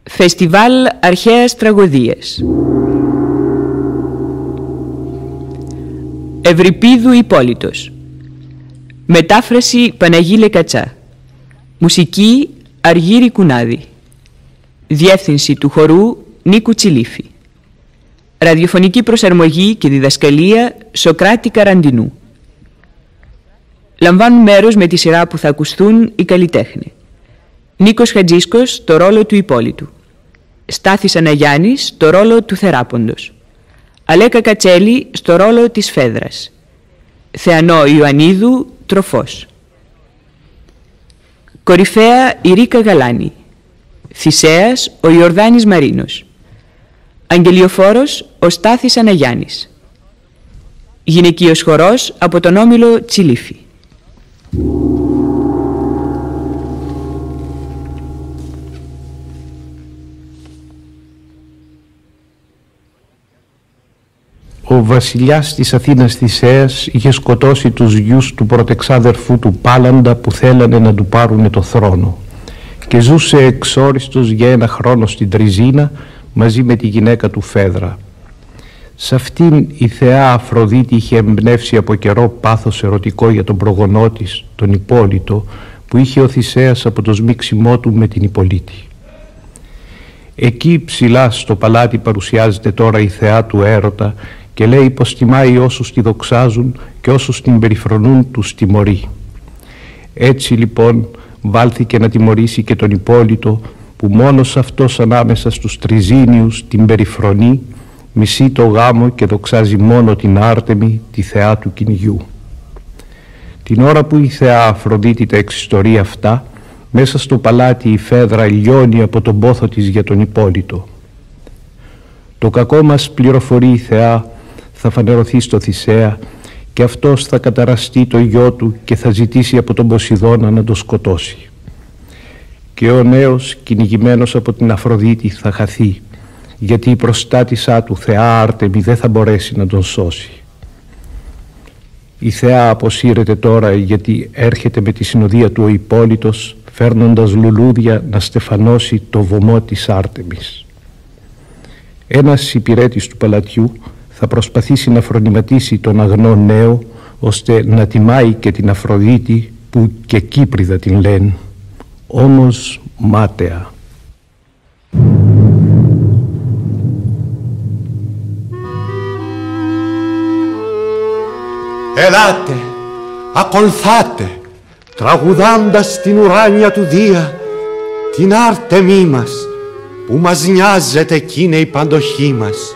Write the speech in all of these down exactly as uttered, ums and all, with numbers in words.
Φεστιβάλ Αρχαίας Τραγωδίας. Ευρυπίδου Υπόλοιτος. Μετάφραση Παναγίλε Κατσά. Μουσική Αργύρη Κουνάδη. Διεύθυνση του χορού Νίκου Τσιλίφη. Ραδιοφωνική προσαρμογή και διδασκαλία Σοκράτη Καραντινού. Λαμβάνουν μέρος με τη σειρά που θα ακουστούν οι καλλιτέχνες: Νίκος Χατζίσκος, το ρόλο του Υπόλοιτου; Στάθης Αναγιάννης, το ρόλο του Θεράποντος; Αλέκα Κατσέλη, στο ρόλο της Φέδρας; Θεανό Ιωαννίδου, Τροφός; Κορυφαία η Ρίκα Γαλάνη; Θησέας ο Ιορδάνης Μαρίνος; Αγγελιοφόρος ο Στάθης Αναγιάννης; Γυναικείος χορός από τον Όμιλο Τσιλίφη. Ο βασιλιάς της Αθήνας Θησέας είχε σκοτώσει τους γιους του πρωτεξάδερφου του Πάλαντα που θέλανε να του πάρουνε το θρόνο και ζούσε εξόριστος για ένα χρόνο στην Τριζίνα μαζί με τη γυναίκα του Φέδρα. Σ' αυτήν η θεά Αφροδίτη είχε εμπνεύσει από καιρό πάθος ερωτικό για τον προγονό της, τον Υπόλοιτο, που είχε ο Θησέας από το σμίξιμό του με την Υπολίτη. Εκεί ψηλά στο παλάτι παρουσιάζεται τώρα η θεά του έρωτα και λέει πως τιμάει όσους τη δοξάζουν και όσους την περιφρονούν τους τιμωρεί. Έτσι λοιπόν βάλθηκε να τιμωρήσει και τον Υπόλοιτο, που μόνος αυτός ανάμεσα στους Τριζίνιους την περιφρονεί, μισεί το γάμο και δοξάζει μόνο την Άρτεμη, τη θεά του κυνηγιού. Την ώρα που η θεά Αφροδίτη τα εξιστορεί αυτά, μέσα στο παλάτι η Φέδρα λιώνει από τον πόθο της για τον Υπόλοιτο. Το κακό μας, πληροφορεί η θεά, θα φανερωθεί στο Θησέα και αυτός θα καταραστεί το γιο του και θα ζητήσει από τον Ποσειδώνα να το σκοτώσει. Και ο νέος, κυνηγημένος από την Αφροδίτη, θα χαθεί, γιατί η προστάτησά του, θεά Άρτεμη, δεν θα μπορέσει να τον σώσει. Η θεά αποσύρεται τώρα, γιατί έρχεται με τη συνοδεία του ο Υπόλοιτος, φέρνοντας λουλούδια να στεφανώσει το βωμό της Άρτεμης. Ένας υπηρέτης του παλατιού θα προσπαθήσει να φρονηματίσει τον αγνό νέο, ώστε να τιμάει και την Αφροδίτη, που και Κύπριδα την λένε, όμως μάταια. Ελάτε, ακολθάτε, τραγουδώντας την ουράνια του Δία, την Άρτεμή μας, που μας νοιάζεται κι είναι η παντοχή μας.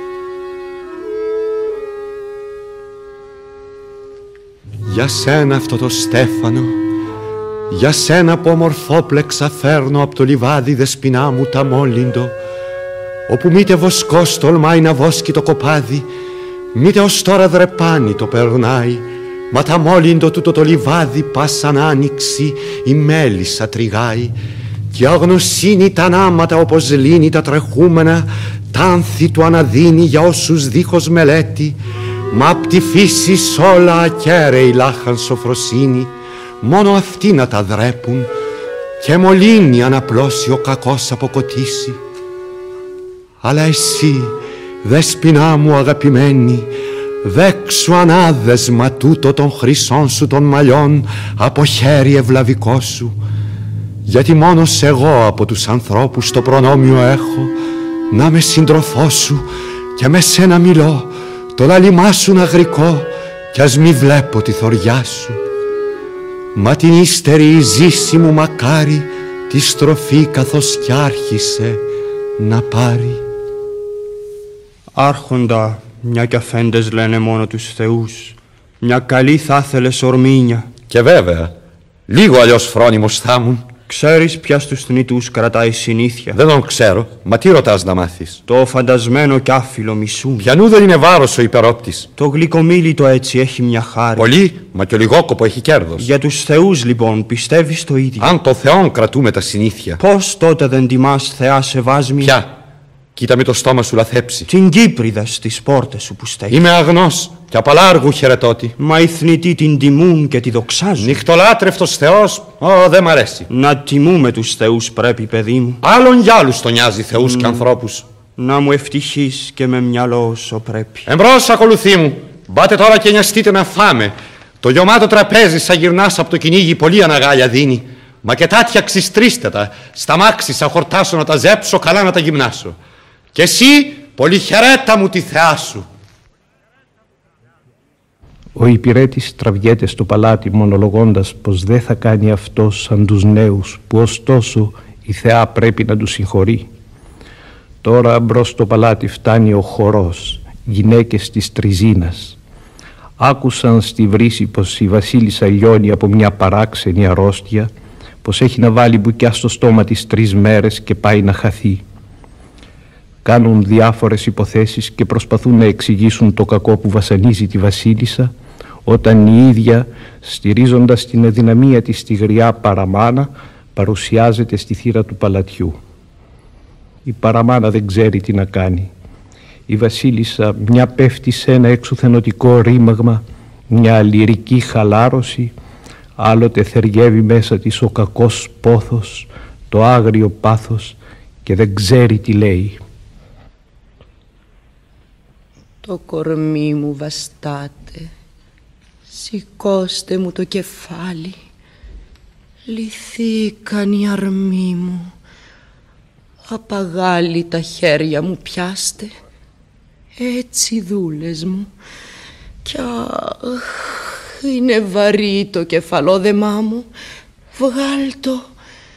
Για σένα αυτό το στέφανο, για σένα που ομορφόπλεξα φέρνω από το λιβάδι, δεσποινά μου, τα μόλιντο, όπου μήτε βοσκός τολμάει να βόσκει το κοπάδι, μήτε ως τώρα δρεπάνι το περνάει, μα τα μόλιντο τούτο το λιβάδι πάσαν άνοιξη η μέλισσα τριγάει, και αγνωσύνη τα νάματα όπως λύνει τα τρεχούμενα, τ' άνθη του αναδίνει για όσους δίχως μελέτη, μα απ' τη φύση σ' όλα ακέραιη λάχαν σοφροσύνη, μόνο αυτοί να τα δρέπουν και μολύνει αν απλώσει ο κακός αποκοτήσει. Αλλά εσύ, δεσποινά μου αγαπημένη, δέξου ανάδεσμα τούτο των χρυσών σου των μαλλιών από χέρι ευλαβικό σου, γιατί μόνος εγώ από τους ανθρώπους το προνόμιο έχω να με σύντροφό σου και με σένα μιλώ, το λαλιμά σου να γρικό κι ας μη βλέπω τη θωριά σου. Μα την ύστερη η ζήση μου μακάρι τη στροφή καθώς κι άρχισε να πάρει. Άρχοντα, μια κι αφέντες λένε μόνο τους θεούς, μια καλή θα ήθελες ορμήνια. Και βέβαια, λίγο αλλιώς φρόνιμος θα ήμουν. Ξέρεις ποια στους θνητούς κρατάει συνήθεια? Δεν τον ξέρω, μα τι ρωτάς να μάθεις? Το φαντασμένο κι άφιλο μισούν. Πιανού δεν είναι βάρος ο υπερόπτης? Το γλυκομίλητο έτσι έχει μια χάρη. Πολύ, μα και ο λιγόκοπο έχει κέρδος. Για τους θεούς λοιπόν πιστεύεις το ίδιο? Αν το Θεόν κρατούμε τα συνήθεια. Πώς τότε δεν τιμάς θεά σεβάσμια? Ποια? Κοίτα με το στόμα σου λαθέψει. Την Κύπριδα στις πόρτες σου που στέκει. Είμαι αγνός και απαλάργου χαιρετώτη. Μα οι θνητοί την τιμούν και τη δοξάζουν. Νυχτολάτρευτος Θεός, ω, δεν μ' αρέσει. Να τιμούμε τους θεούς πρέπει, παιδί μου. Άλλον για άλλους τον νοιάζει θεούς mm. και ανθρώπους. Να μου ευτυχείς και με μυαλό όσο πρέπει. Εμπρός, ακολουθεί μου. Μπάτε τώρα και νοιαστείτε να φάμε. Το γιωμάτο τραπέζι σαν γυρνάς από το κυνήγι πολύ αναγάλια δίνει. Μα και τάτια ξυστρίστε τα. Στα μάξι σαν χορτάσω να τα ζέψω, καλά να τα γυμνάσω. Και εσύ, πολύ χαιρέτα μου τη θεά σου. Ο υπηρέτης τραβιέται στο παλάτι μονολογώντας πως δεν θα κάνει αυτός σαν τους νέους που ωστόσο η θεά πρέπει να τους συγχωρεί. Τώρα μπρος στο παλάτι φτάνει ο χορός, γυναίκες της Τριζίνας. Άκουσαν στη βρύση πως η βασίλισσα λιώνει από μια παράξενη αρρώστια, πως έχει να βάλει μπουκιά στο στόμα της τρεις μέρες και πάει να χαθεί. Κάνουν διάφορες υποθέσεις και προσπαθούν να εξηγήσουν το κακό που βασανίζει τη βασίλισσα, όταν η ίδια, στηρίζοντας την αδυναμία της στη γριά παραμάνα, παρουσιάζεται στη θύρα του παλατιού. Η παραμάνα δεν ξέρει τι να κάνει. Η βασίλισσα μια πέφτει σε ένα εξουθενωτικό ρήμαγμα, μια λυρική χαλάρωση, άλλοτε θεριεύει μέσα της ο κακός πόθος, το άγριο πάθος και δεν ξέρει τι λέει. Το κορμί μου βαστάτε, σηκώστε μου το κεφάλι, λυθήκαν οι αρμοί μου, απαγάλει τα χέρια μου πιάστε, έτσι δούλες μου, κι αχ, είναι βαρύ το κεφαλόδεμά μου, βγάλτο,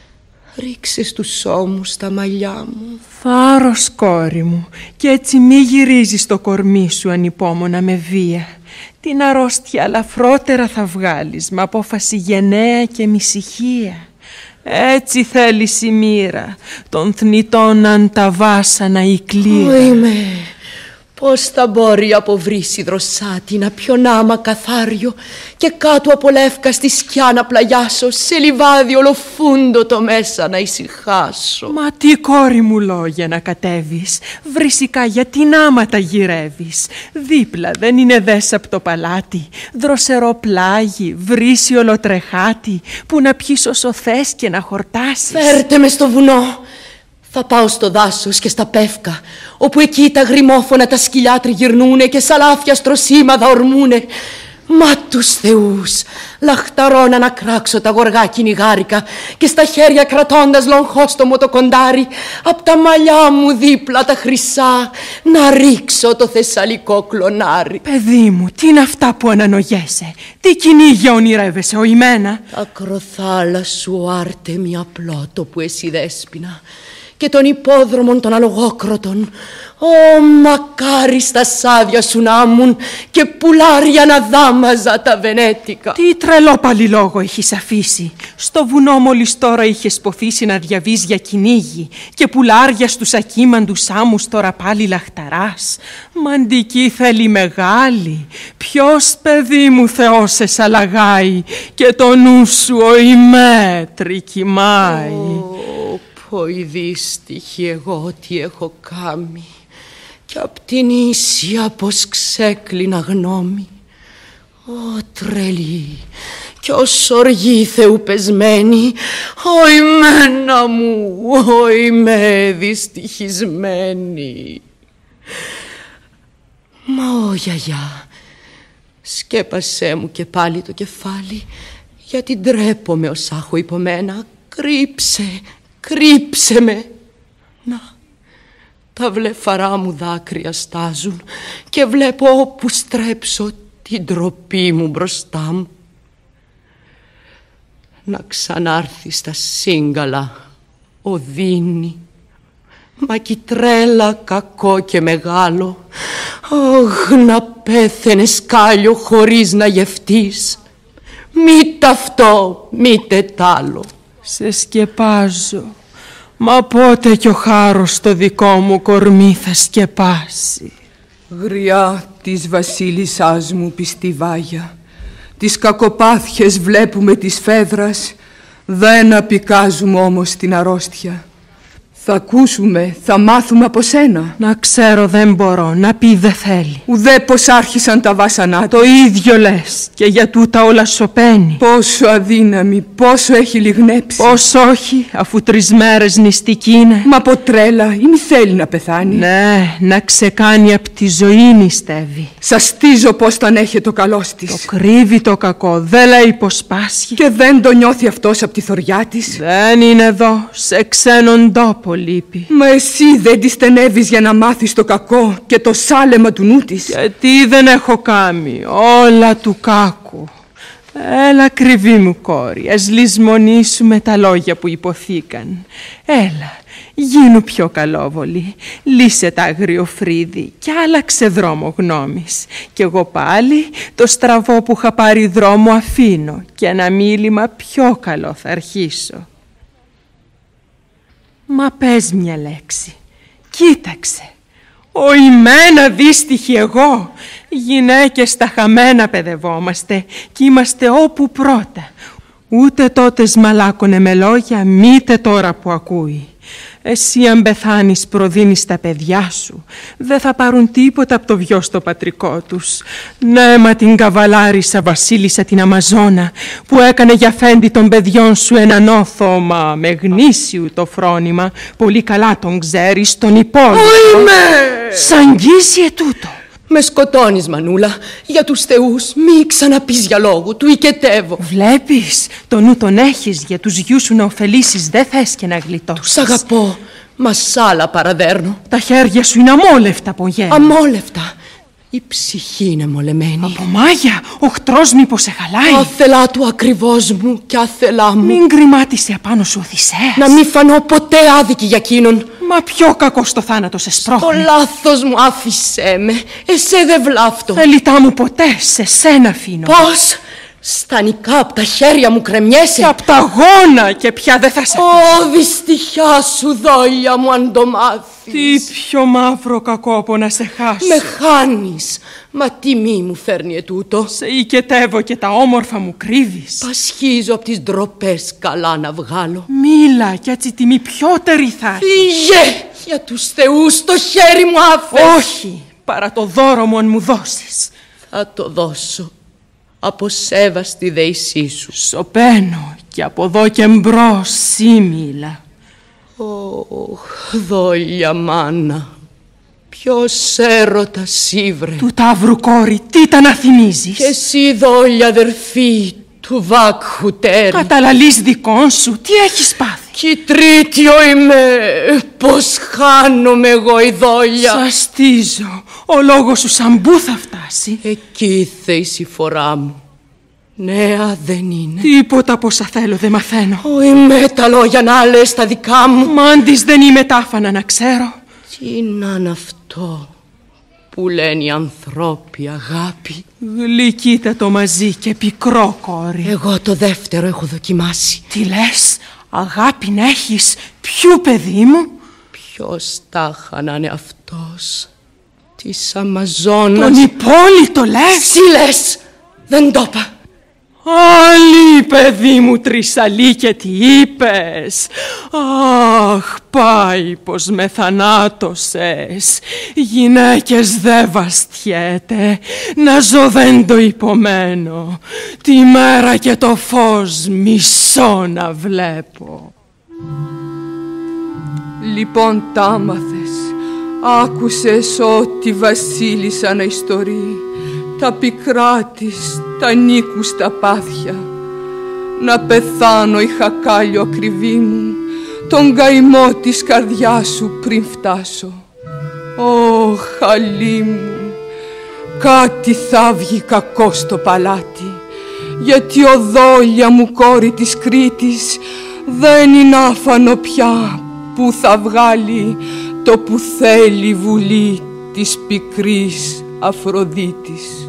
ρίξε στους ώμους τα μαλλιά μου. Θάρρος, κόρη μου, κι έτσι μη γυρίζεις το κορμί σου ανυπόμονα με βία. Την αρρώστια ελαφρότερα θα βγάλεις με απόφαση γενναία και μησυχία. Έτσι θέλει η μοίρα των θνητών αν τα βάσανα η κλήρα. Είμαι, πώς θα μπορεί από βρύση δροσάτη να πιω νάμα καθάριο και κάτω από λεύκα στη σκιά να πλαγιάσω, σε λιβάδι ολοφούντο το μέσα να ησυχάσω. Μα τι, κόρη μου, λόγια να κατέβεις, βρυσικά γιατί νάμα τα γυρεύεις. Δίπλα δεν είναι δες από το παλάτι, δροσερό πλάγι, βρύση ολοτρεχάτη, που να πιεις όσο θες και να χορτάσεις. Φέρτε με στο βουνό. Θα πάω στο δάσος και στα πεύκα, όπου εκεί τα γριμόφωνα τα σκυλιά τριγυρνούνε και σαλάφια στροσίμαδα ορμούνε. Μα τους θεούς, λαχταρώ να ανακράξω τα γοργά κυνηγάρικα και στα χέρια κρατώντας λογχόστομο το κοντάρι, απ' τα μαλλιά μου δίπλα τα χρυσά να ρίξω το θεσσαλικό κλονάρι. Παιδί μου, τι είναι αυτά που ανανογέσαι, τι κυνήγια ονειρεύεσαι οημένα. Ακροθάλασσου Άρτεμι απλότο που εσύ δέσποινα και των υπόδρομων των αλογόκροτων. Ω, μακάρι στα σάδια σου να ήμουν και πουλάρια να δάμαζα τα βενέτικα. Τι τρελό παλιλόγο έχεις αφήσει. Στο βουνό μόλις τώρα είχες ποθήσει να διαβείς για κυνήγι και πουλάρια στους ακίμαντους άμμους τώρα πάλι λαχταράς. Μαντική θέλει μεγάλη. Ποιος, παιδί μου, Θεός σε σαλαγάει και το νου σου ο ημέτρη κοιμάει. Ω, ποη δύστιχη εγώ τι έχω κάμει κι απ' την ίσια πως ξέκλεινα γνώμη. Ω τρελή κι ως οργή Θεού πεσμένη, ω ημένα μου, ω είμαι δυστυχισμένη. Μα ω γιαγιά, σκέπασέ μου και πάλι το κεφάλι, γιατί ντρέπομαι ως άχω υπομένα. Κρύψε, κρύψε με. Να, τα βλεφαρά μου δάκρυα στάζουν και βλέπω όπου στρέψω την ντροπή μου μπροστά μου. Να ξανάρθει στα σύγκαλα οδύνη, μα κι τρέλα κακό και μεγάλο. Ωχ, να πέθαινε σκάλιο χωρίς να γευτείς. Μη ταυτό, μη τετάλο. Σε σκεπάζω, μα πότε κι ο χάρος το δικό μου κορμί θα σκεπάσει. Γριά της βασίλισσάς μου πιστή Βάγια, τις κακοπάθειες βλέπουμε της φέδρας, δεν απικάζουμε όμως την αρρώστια. Θα ακούσουμε, θα μάθουμε από σένα. Να ξέρω δεν μπορώ, να πει δε θέλει. Ουδέ πως άρχισαν τα βάσανά του. Το ίδιο λες και για τούτα όλα σωπαίνει. Πόσο αδύναμη, πόσο έχει λιγνέψει. Πώς όχι, αφού τρεις μέρες νηστική είναι. Μα από τρέλα ή μη θέλει να πεθάνει. Ναι, να ξεκάνει απ' τη ζωή νηστεύει. Σαστίζω πως τον έχει το καλός της. Το κρύβει το κακό, δεν λέει πως πάσχει. Και δεν το νιώθει αυτός απ' τη θωριά της. Δεν είναι εδώ, σε ξένον τόπο λείπει. Μα εσύ δεν τη στενεύεις για να μάθεις το κακό και το σάλεμα του νου της. Γιατί δεν έχω κάμει, όλα του κάκου. Έλα κρυβή μου κόρη, ας λησμονήσουμε τα λόγια που υποθήκαν. Έλα, γίνου πιο καλόβολη, λύσε τα αγριοφρύδι και άλλαξε δρόμο γνώμης. Κι εγώ πάλι το στραβό που είχα πάρει δρόμο αφήνω και ένα μίλημα πιο καλό θα αρχίσω. Μα πες μια λέξη, κοίταξε. Ο ημένα δύστιχη εγώ. Γυναίκες στα χαμένα παιδευόμαστε κι είμαστε όπου πρώτα. Ούτε τότε μαλάκωνε με λόγια, μήτε τώρα που ακούει. Εσύ αν πεθάνεις προδίνεις τα παιδιά σου. Δεν θα πάρουν τίποτα από το βιό στο πατρικό τους. Ναι, μα την καβαλάρισα βασίλισσα την Αμαζόνα που έκανε για φέντη των παιδιών σου έναν όθο, μα με γνήσιου το φρόνημα. Πολύ καλά τον ξέρεις, τον υπόλοιπο. Σ' αγγίζει ετούτο. Με σκοτώνεις, Μανούλα. Για τους θεούς μη ξαναπείς για λόγου, του οικετεύω. Βλέπεις, το νου τον έχεις, για τους γιους σου να ωφελήσεις, δεν θες και να γλιτώσεις. Τους αγαπώ, μα σ' άλλα παραδέρνω. Τα χέρια σου είναι αμόλευτα από γέννη. Αμόλευτα. Η ψυχή είναι μολεμένη. Από μάγια, ο οχτρός μήπως σε χαλάει. Άθελά του ακριβώς μου και άθελά μου. Μην γκριμάτισε απάνω σου Οδυσσέας. Να μη φανώ ποτέ άδικη για εκείνον. Μα πιο κακό στο θάνατο σε σπρώχνει. Το λάθος μου, άφησέ με. Εσέ δεν βλάφτω. Ελιτά μου ποτέ, σε σένα αφήνω. Πώς? Στα νικά απ' τα χέρια μου κρεμιέσαι. Και απ' τα γόνα και πια δεν θα σε αφήσω. Ω, δυστυχιά σου δόλια μου αν το μάθεις. Τι πιο μαύρο κακό από να σε χάσω. Με χάνεις. Μα τιμή μου φέρνει ετούτο. Σε οικετεύω και τα όμορφα μου κρύβεις. Πασχίζω απ' τις ντροπές καλά να βγάλω. Μίλα κι έτσι τιμή πιότερη θα έχει. Φύγε! Για τους θεούς το χέρι μου άφες. Όχι, παρά το δώρο μου αν μου δώσεις. Θα το δώσω. Από σέβαστη δεησή σου. Σωπαίνω και από εδώ και μπρος σίμιλα. Ωχ, δόλια μάνα. Ποιος έρωτας σύβρε. Του ταύρου κόρη, τι τα να θυμίζεις. Και εσύ δόλια αδερφή του βάκχου τέρι. Καταλαλείς δικών σου, τι έχεις πάθει. Κι τρίτιο είμαι, πως χάνομαι εγώ η δόλια. Σαστίζω, ο λόγος σου σαν πού θα φτάσει. Εκεί θέει η φορά μου. Νέα δεν είναι. Τίποτα από όσα θέλω δεν μαθαίνω. Ω, είμαι τα λόγια να λες τα δικά μου. Μάντης δεν είμαι τάφανα να ξέρω. Τι να είναι αυτό που λένε οι ανθρώποι αγάπη. Γλυκύτε το μαζί και πικρό κόρη. Εγώ το δεύτερο έχω δοκιμάσει. Τι λες, αγάπη να έχεις, ποιου παιδί μου. Ποιος τάχα να είναι αυτός της Αμαζόνας. Τον υπόλοιπο λες. Εσύ λες, δεν το είπα. Άλλη παιδί μου Τρυσαλή και τι είπες. Αχ, πάει πως με θανάτωσες. Γυναίκες δε βαστιέται, να ζω δεν το υπομένω. Τη μέρα και το φως μισώ να βλέπω. Λοιπόν τ' άμαθες, άκουσες ότι βασίλισσα να ιστορεί. Τα πικρά της, τα νίκους τα πάθια. Να πεθάνω η χακάλιο ακριβή μου, τον καημό της καρδιάς σου πριν φτάσω. Ω χαλί μου, κάτι θα βγει κακό στο παλάτι, γιατί ο δόλια μου κόρη της Κρήτης δεν είναι άφανο πια που θα βγάλει το που θέλει βουλή της πικρής Αφροδίτης.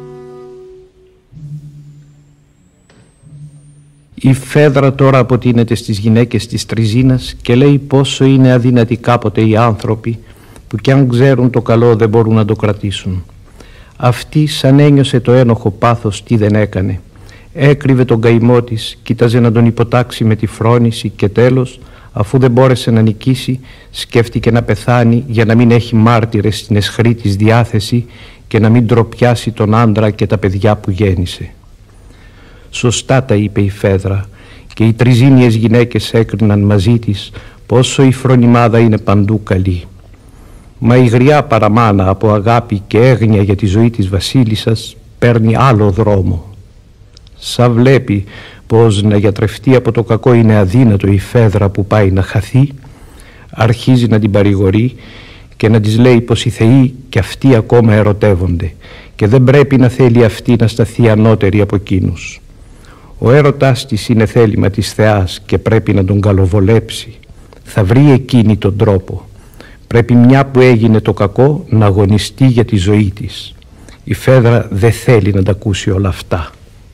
Η Φέδρα τώρα αποτείνεται στις γυναίκες της Τριζίνας και λέει πόσο είναι αδύνατοι κάποτε οι άνθρωποι που κι αν ξέρουν το καλό δεν μπορούν να το κρατήσουν. Αυτή σαν ένιωσε το ένοχο πάθος τι δεν έκανε. Έκρυβε τον καημό της, κοίταζε να τον υποτάξει με τη φρόνηση και τέλος Αφού δεν μπόρεσε να νικήσει, σκέφτηκε να πεθάνει για να μην έχει μάρτυρες στην αισχρή της διάθεση και να μην τροπιάσει τον άντρα και τα παιδιά που γέννησε. Σωστά τα είπε η Φέδρα, και οι τριζήνιες γυναίκες έκριναν μαζί της πόσο η φρονιμάδα είναι παντού καλή. Μα η γριά παραμάνα από αγάπη και έγνοια για τη ζωή της βασίλισσας παίρνει άλλο δρόμο. Σα βλέπει πως να γιατρευτεί από το κακό είναι αδύνατο η Φέδρα που πάει να χαθεί, αρχίζει να την παρηγορεί και να της λέει πως οι θεοί και αυτοί ακόμα ερωτεύονται και δεν πρέπει να θέλει αυτή να σταθεί ανώτερη από εκείνους. Ο έρωτάς της είναι θέλημα της θεάς και πρέπει να τον καλοβολέψει. Θα βρει εκείνη τον τρόπο. Πρέπει μια που έγινε το κακό να αγωνιστεί για τη ζωή της. Η Φέδρα δεν θέλει να τα ακούσει όλα αυτά.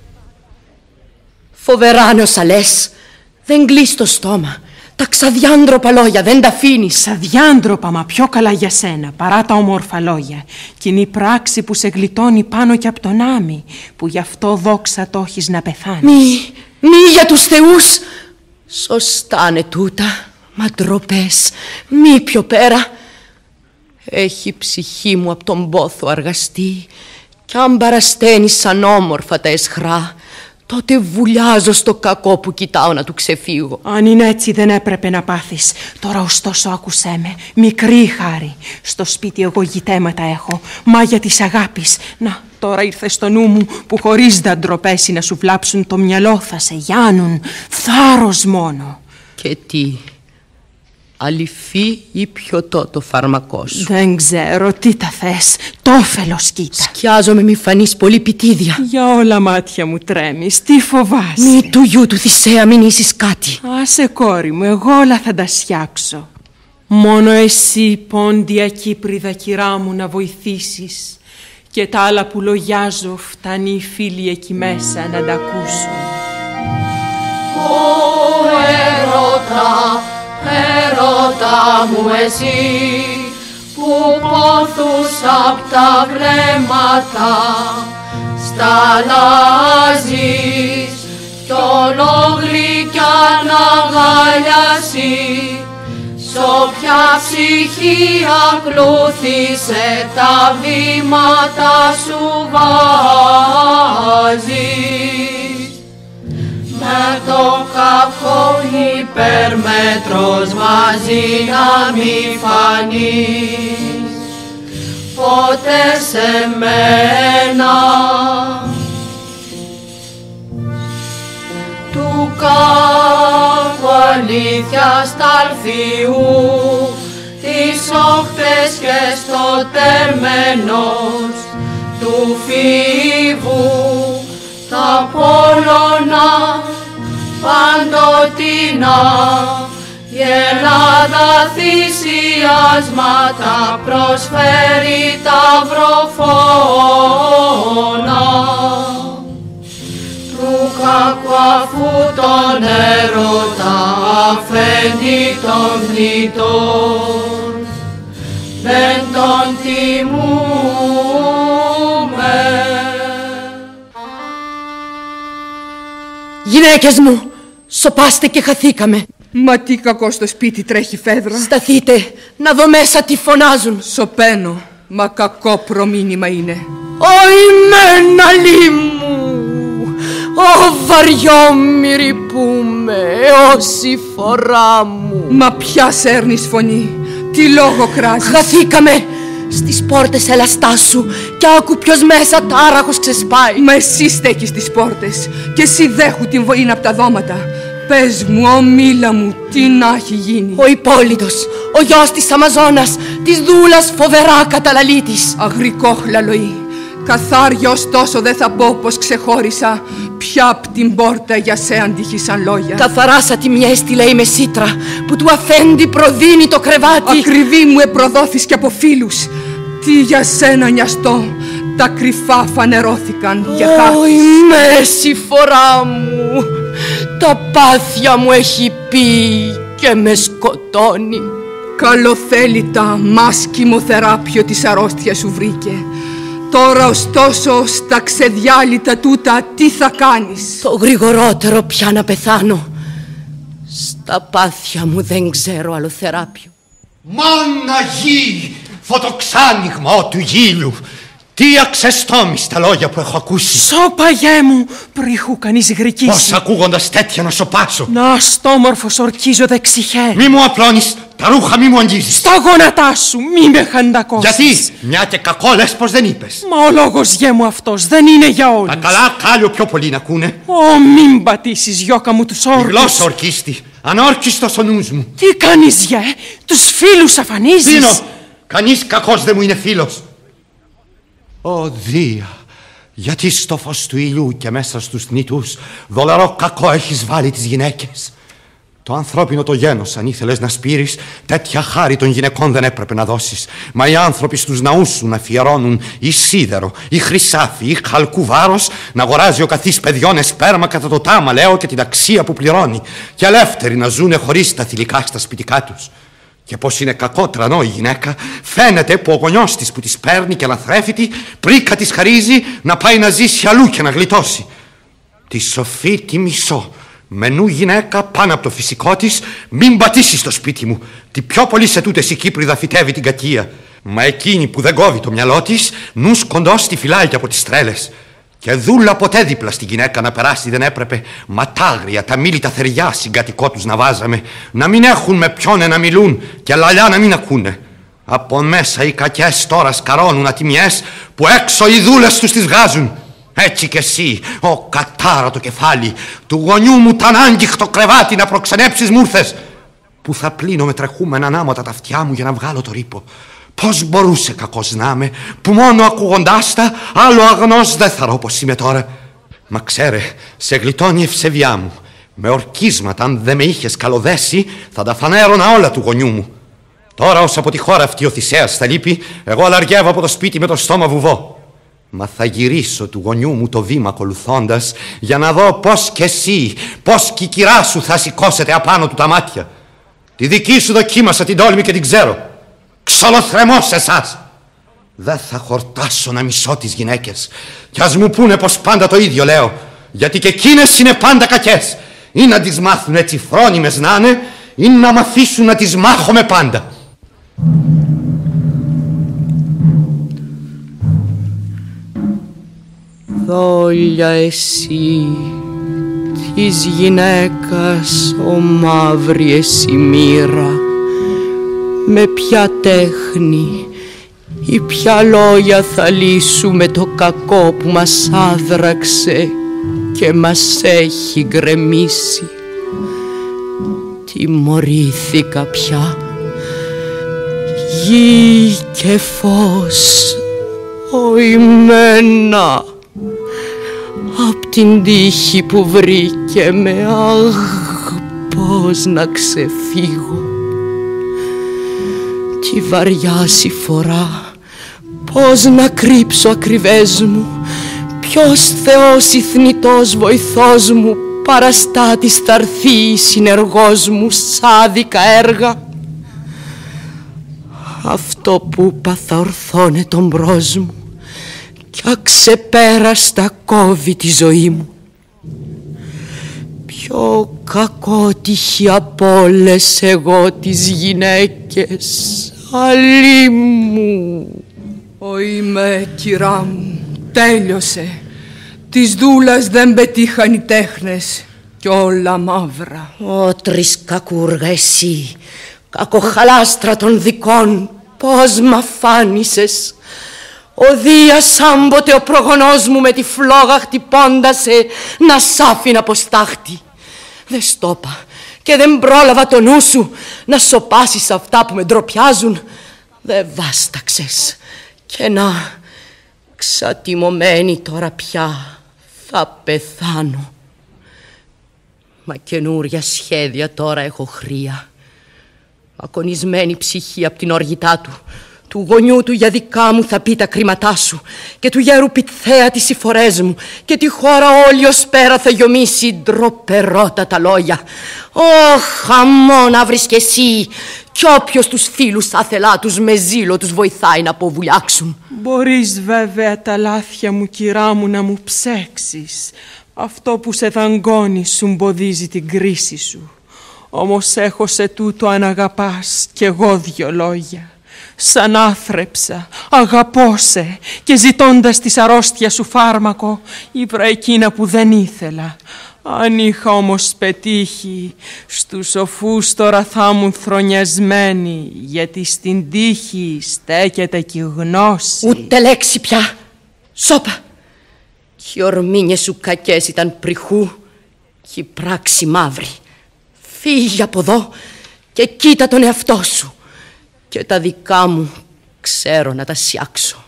Φοβερά νόσα λες. Δεν κλείς το στόμα. Τα ξαδιάντροπα λόγια δεν τα αφήνεις. Ξαδιάντροπα, μα πιο καλά για σένα παρά τα όμορφα λόγια. Κι είναι η πράξη που σε γλιτώνει πάνω και από τον άμμη, που γι' αυτό δόξα το έχεις να πεθάνεις. Μη, μη για τους θεούς. Σωστά είναι τούτα. Μα ντροπές, μη πιο πέρα. Έχει η ψυχή μου από τον πόθο αργαστεί, κι αν παρασταίνει σαν όμορφα τα αισχρά, τότε βουλιάζω στο κακό που κοιτάω να του ξεφύγω. Αν είναι έτσι δεν έπρεπε να πάθεις. Τώρα ωστόσο άκουσέ με, μικρή χάρη. Στο σπίτι εγώ γητέματα έχω, μάγια της αγάπης. Να, τώρα ήρθε στο νου μου που χωρίς ντροπές να σου βλάψουν το μυαλό, θα σε γιάνουν, θάρρος μόνο. Και τι, αληθή ή πιωτό το φάρμακό σου? Δεν ξέρω, τι τα θες, το όφελος κοίτα. Σκιάζομαι μη φανείς πολύ πιτίδια. Για όλα μάτια μου τρέμεις, τι φοβάσαι? Μη του γιου του Θησέα μην είσαι κάτι. Άσε κόρη μου, εγώ όλα θα τα σιάξω. Μόνο εσύ πόντια Κύπριδα κυρά μου να βοηθήσεις, και τα άλλα που λογιάζω φτάνει οι φίλοι εκεί μέσα να τα ακούσουν. Ω έρωτα, έρωτα μου εσύ, που πόθους απ' τα βλέμματα σταλάζεις, κι όλο γλυκιά να αγκαλιάσει, σ' όποια ψυχή ακολούθησε τα βήματα σου βάζεις. Με το κακό υπερμέτρος μαζί να μη φανείς ποτέ σε μένα. Του κάκου αλήθεια σταλθιού, τις όχθες και στο τέμενος του φίβου, τα πόλωνα παντοτινά, η Ελλάδα θυσιάσματα προσφέρει ταυροφώνα. Του κακού αφού τον έρωτα αφέντη των θνητών, δεν τον τιμούμε. Γυναίκες μου, σοπάστε και χαθήκαμε. Μα τι κακό στο σπίτι τρέχει, Φέδρα? Σταθείτε, να δω μέσα τι φωνάζουν. Σωπαίνω, μα κακό προμήνυμα είναι. Ωημέναλή μου, ω βαριόμυρη που με, όση φορά μου. Μα ποια σέρνεις φωνή, τι λόγο κράζεις? Χαθήκαμε. Στις πόρτες έλα στάσου κι άκου ποιος μέσα τάραχος ξεσπάει. Μα εσύ στέκεις στις πόρτες και εσύ δέχου την βοήν απ' τα δώματα. Πες μου, ω μίλα μου, τι να έχει γίνει? Ο Υπόλυτος, ο γιος της Αμαζόνας, της δούλας φοβερά καταλαλήτης. Αγρικόχλα λοή, καθάρια ωστόσο δεν θα πω πως ξεχώρισα πια απ' την πόρτα για σε αντίχησαν λόγια. Καθαράσα τη μιέστη λέει με σίτρα που του αφέντη προδίνει το κρεβάτι. Ακριβή μου επροδόθης και από φίλους. Τι για σένα νοιαστώ, τα κρυφά φανερώθηκαν για χάρτης. Ω η μέση φορά μου, τα πάθια μου έχει πει και με σκοτώνει. Καλοθέλητα μάσκημο θεράπιο της αρρώστιας σου βρήκε. Τώρα ωστόσο στα ξεδιάλυτα τούτα τι θα κάνεις? Το γρηγορότερο πια να πεθάνω. Στα πάθια μου δεν ξέρω άλλο θεράπιο. Μάνα γη, φωτοξάνιγμα του γήλου. Τι αξεστόμιστα λόγια που έχω ακούσει. Σώπα γέ μου, πρίχου κανείς γρικήσει. Πώς ακούγοντας τέτοια να σωπάσω. Να στόμορφος ορκίζω δεξιχέ. Μη μου απλώνεις, τα ρούχα μη μου αγγίζεις. Στα γόνατά σου, μη με χαντακώσεις. Γιατί, μια και κακό λες πως δεν είπες. Μα ο λόγος γέ μου αυτός δεν είναι για όλους. Τα καλά κάλιο πιο πολύ να ακούνε. Ω, μην πατήσεις γιώκα μου τους όρκους. Η γλώσσα ορκίστη, ανόρκιστος ο νους μου. Τι κάνεις γέ, τους φίλους αφανίζεις. Δίνω, κανείς κακός δεν μου είναι φίλος. Ω Δία, γιατί στο φως του ηλιού και μέσα στους θνητούς δολερό κακό έχεις βάλει τις γυναίκες. Το ανθρώπινο το γένος, αν ήθελες να σπείρεις, τέτοια χάρη των γυναικών δεν έπρεπε να δώσεις. Μα οι άνθρωποι στους ναούς σου να αφιερώνουν ή σίδερο, ή χρυσάφι, ή χαλκού βάρος, να αγοράζει ο καθής παιδιών εσπέρμα κατά το τάμα, λέω, και την αξία που πληρώνει, και ελεύθεροι να ζουνε χωρίς τα θηλυκά στα σπιτικά τους. Και πως είναι κακό τρανό η γυναίκα, φαίνεται που ο γονιός της που της παίρνει και λαθρέφητη, πρίκα της χαρίζει να πάει να ζήσει αλλού και να γλιτώσει. Τη σοφή τη μισώ. Μενού γυναίκα πάνω από το φυσικό της, μην πατήσει στο σπίτι μου. Τι πιο πολύ σε τούτες η Κύπριδα φυτεύει την κακία. Μα εκείνη που δεν κόβει το μυαλό της, νους κοντός τη φυλάει και από τις τρέλες. Και δούλα ποτέ δίπλα στη γυναίκα να περάσει δεν έπρεπε. Μα τ' άγρια, τα μήλι, τα θεριά συγκατοικό τους να βάζαμε. Να μην έχουν με ποιον να μιλούν και λαλιά να μην ακούνε. Από μέσα οι κακιές τώρα σκαρώνουν ατιμιές που έξω οι δούλες τους τις βγάζουν. Έτσι κι εσύ, ο κατάρα το κεφάλι, του γονιού μου τ' ανάγγιχτο κρεβάτι να προξενέψεις μούρθες. Που θα πλύνω με τρεχούμενα ανάματα τα αυτιά μου για να βγάλω το ρήπο. Πώς μπορούσε κακός να είμαι, που μόνο ακούγοντάς τα, άλλο αγνός δεν θα ρω όπως είμαι τώρα. Μα ξέρε, σε γλιτώνει η ευσεβιά μου. Με ορκίσματα, αν δεν με είχες καλοδέσει, θα τα φανέρωνα όλα του γονιού μου. Τώρα, ως από τη χώρα αυτή ο Θησέας θα λείπει, εγώ αλαργεύω από το σπίτι με το στόμα βουβό. Μα θα γυρίσω του γονιού μου το βήμα ακολουθώντας, για να δω πώς κι εσύ, πώς κι η κυρά σου θα σηκώσετε απάνω του τα μάτια. Τη δική σου δοκίμασα την τόλμη και την ξέρω. Ξολοθρεμώ σε εσάς. Δεν θα χορτάσω να μισώ τις γυναίκες. Κι ας μου πούνε πως πάντα το ίδιο λέω. Γιατί και εκείνες είναι πάντα κακές. Ή να τις μάθουν έτσι φρόνιμες να είναι, ή να μ' αφήσουν να τις μάχομαι πάντα. Δόλια εσύ της γυναίκας, ο μαύρη εσύ μοίρα, με ποια τέχνη ή ποια λόγια θα λύσουμε το κακό που μας άδραξε και μας έχει γκρεμίσει. Τιμωρήθηκα πια. Γη και φως, οημένα απ' την τύχη που βρήκε με, αχ, πώς να ξεφύγω. Τι βαριά συμφορά, πώς να κρύψω ακριβές μου. Ποιος Θεός ή θνητός βοηθός μου, παραστάτης θα έρθει συνεργός μου σ' άδικα έργα. Αυτό που είπα θα ορθώνε τον μπρος μου κι αξεπέραστα κόβει τη ζωή μου. Πιο κακότυχη απ' όλες εγώ τις γυναίκες, αλή μου. Ω είμαι, κυρά μου, τέλειωσε. Της δούλας δεν πετύχαν οι τέχνες κι όλα μαύρα. Ω τρισκακούργα εσύ, κακοχαλάστρα των δικών, πώς μ' αφάνισες. Ο Δίας άμποτε ο προγονός μου με τη φλόγα χτυπώντασε να σ' άφηνα από στάχτη. Δεν στόπα και δεν πρόλαβα το νου σου να σωπάσεις αυτά που με ντροπιάζουν. Δεν βάσταξες και να, ξατιμωμένη τώρα πια θα πεθάνω. Μα καινούρια σχέδια τώρα έχω χρία. Ακονισμένη ψυχή απ' την οργητά του, του γονιού του για δικά μου θα πει τα κρίματά σου, και του γέρου Πιτθέα τις συμφορές μου, και τη χώρα όλη ως πέρα θα γιομίσει ντροπερότατα λόγια. Ω χαμό να βρεις κι εσύ, κι όποιος τους φίλους άθελά τους με ζήλο τους βοηθάει να αποβουλιάξουν. Μπορείς βέβαια τα λάθια μου, κυρά μου, να μου ψέξεις. Αυτό που σε δαγκώνει σου εμποδίζει την κρίση σου. Όμως έχω σε τούτο αν αγαπάς κι εγώ δυο λόγια. Σαν άθρεψα, αγαπώ σε και ζητώντας της αρρώστιας σου φάρμακο ήβρα εκείνα που δεν ήθελα. Αν είχα όμως πετύχει, στους σοφούς τώρα θα ήμουν θρονιασμένοι, γιατί στην τύχη στέκεται κι η γνώση. Ούτε λέξη πια. Σώπα. Κι οι ορμήνιες σου κακές ήταν πριχού κι η πράξη μαύρη. Φύγε από εδώ και κοίτα τον εαυτό σου. Και τα δικά μου ξέρω να τα σιάξω.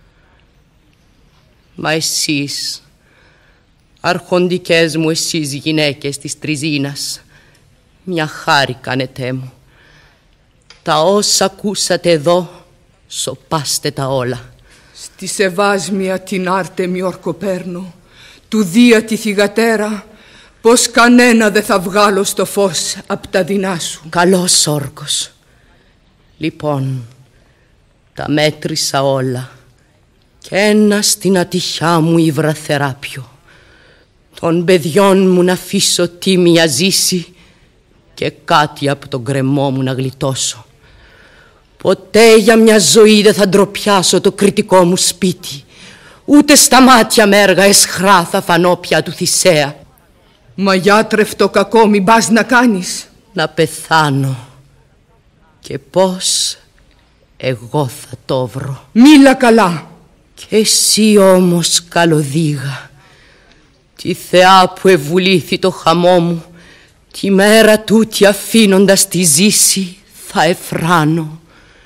Μα εσείς, αρχοντικές μου εσείς γυναίκες της Τριζίνας, μια χάρη κάνετε μου. Τα όσα ακούσατε εδώ, σοπάστε τα όλα. Στη σεβάσμια την Άρτεμη ορκοπέρνω, του Δία τη θυγατέρα, πως κανένα δεν θα βγάλω στο φως απ' τα δεινά σου. Καλός όρκος. Λοιπόν, τα μέτρησα όλα κι ένα στην ατυχιά μου ήβρα θεράπιο. Των παιδιών μου να αφήσω τίμια ζήσει και κάτι από τον γκρεμό μου να γλιτώσω. Ποτέ για μια ζωή δεν θα ντροπιάσω το κριτικό μου σπίτι, ούτε στα μάτια με έργα εσχρά θα φανώ πια του Θησέα. Μα γιατρευτο κακό μην πας να κάνεις. Να πεθάνω. Και πώς εγώ θα το βρω. Μίλα καλά. Κι εσύ όμως καλοδίγα, τη θεά που ευουλήθη το χαμό μου, τη μέρα τούτη αφήνοντας τη ζήση θα εφράνω.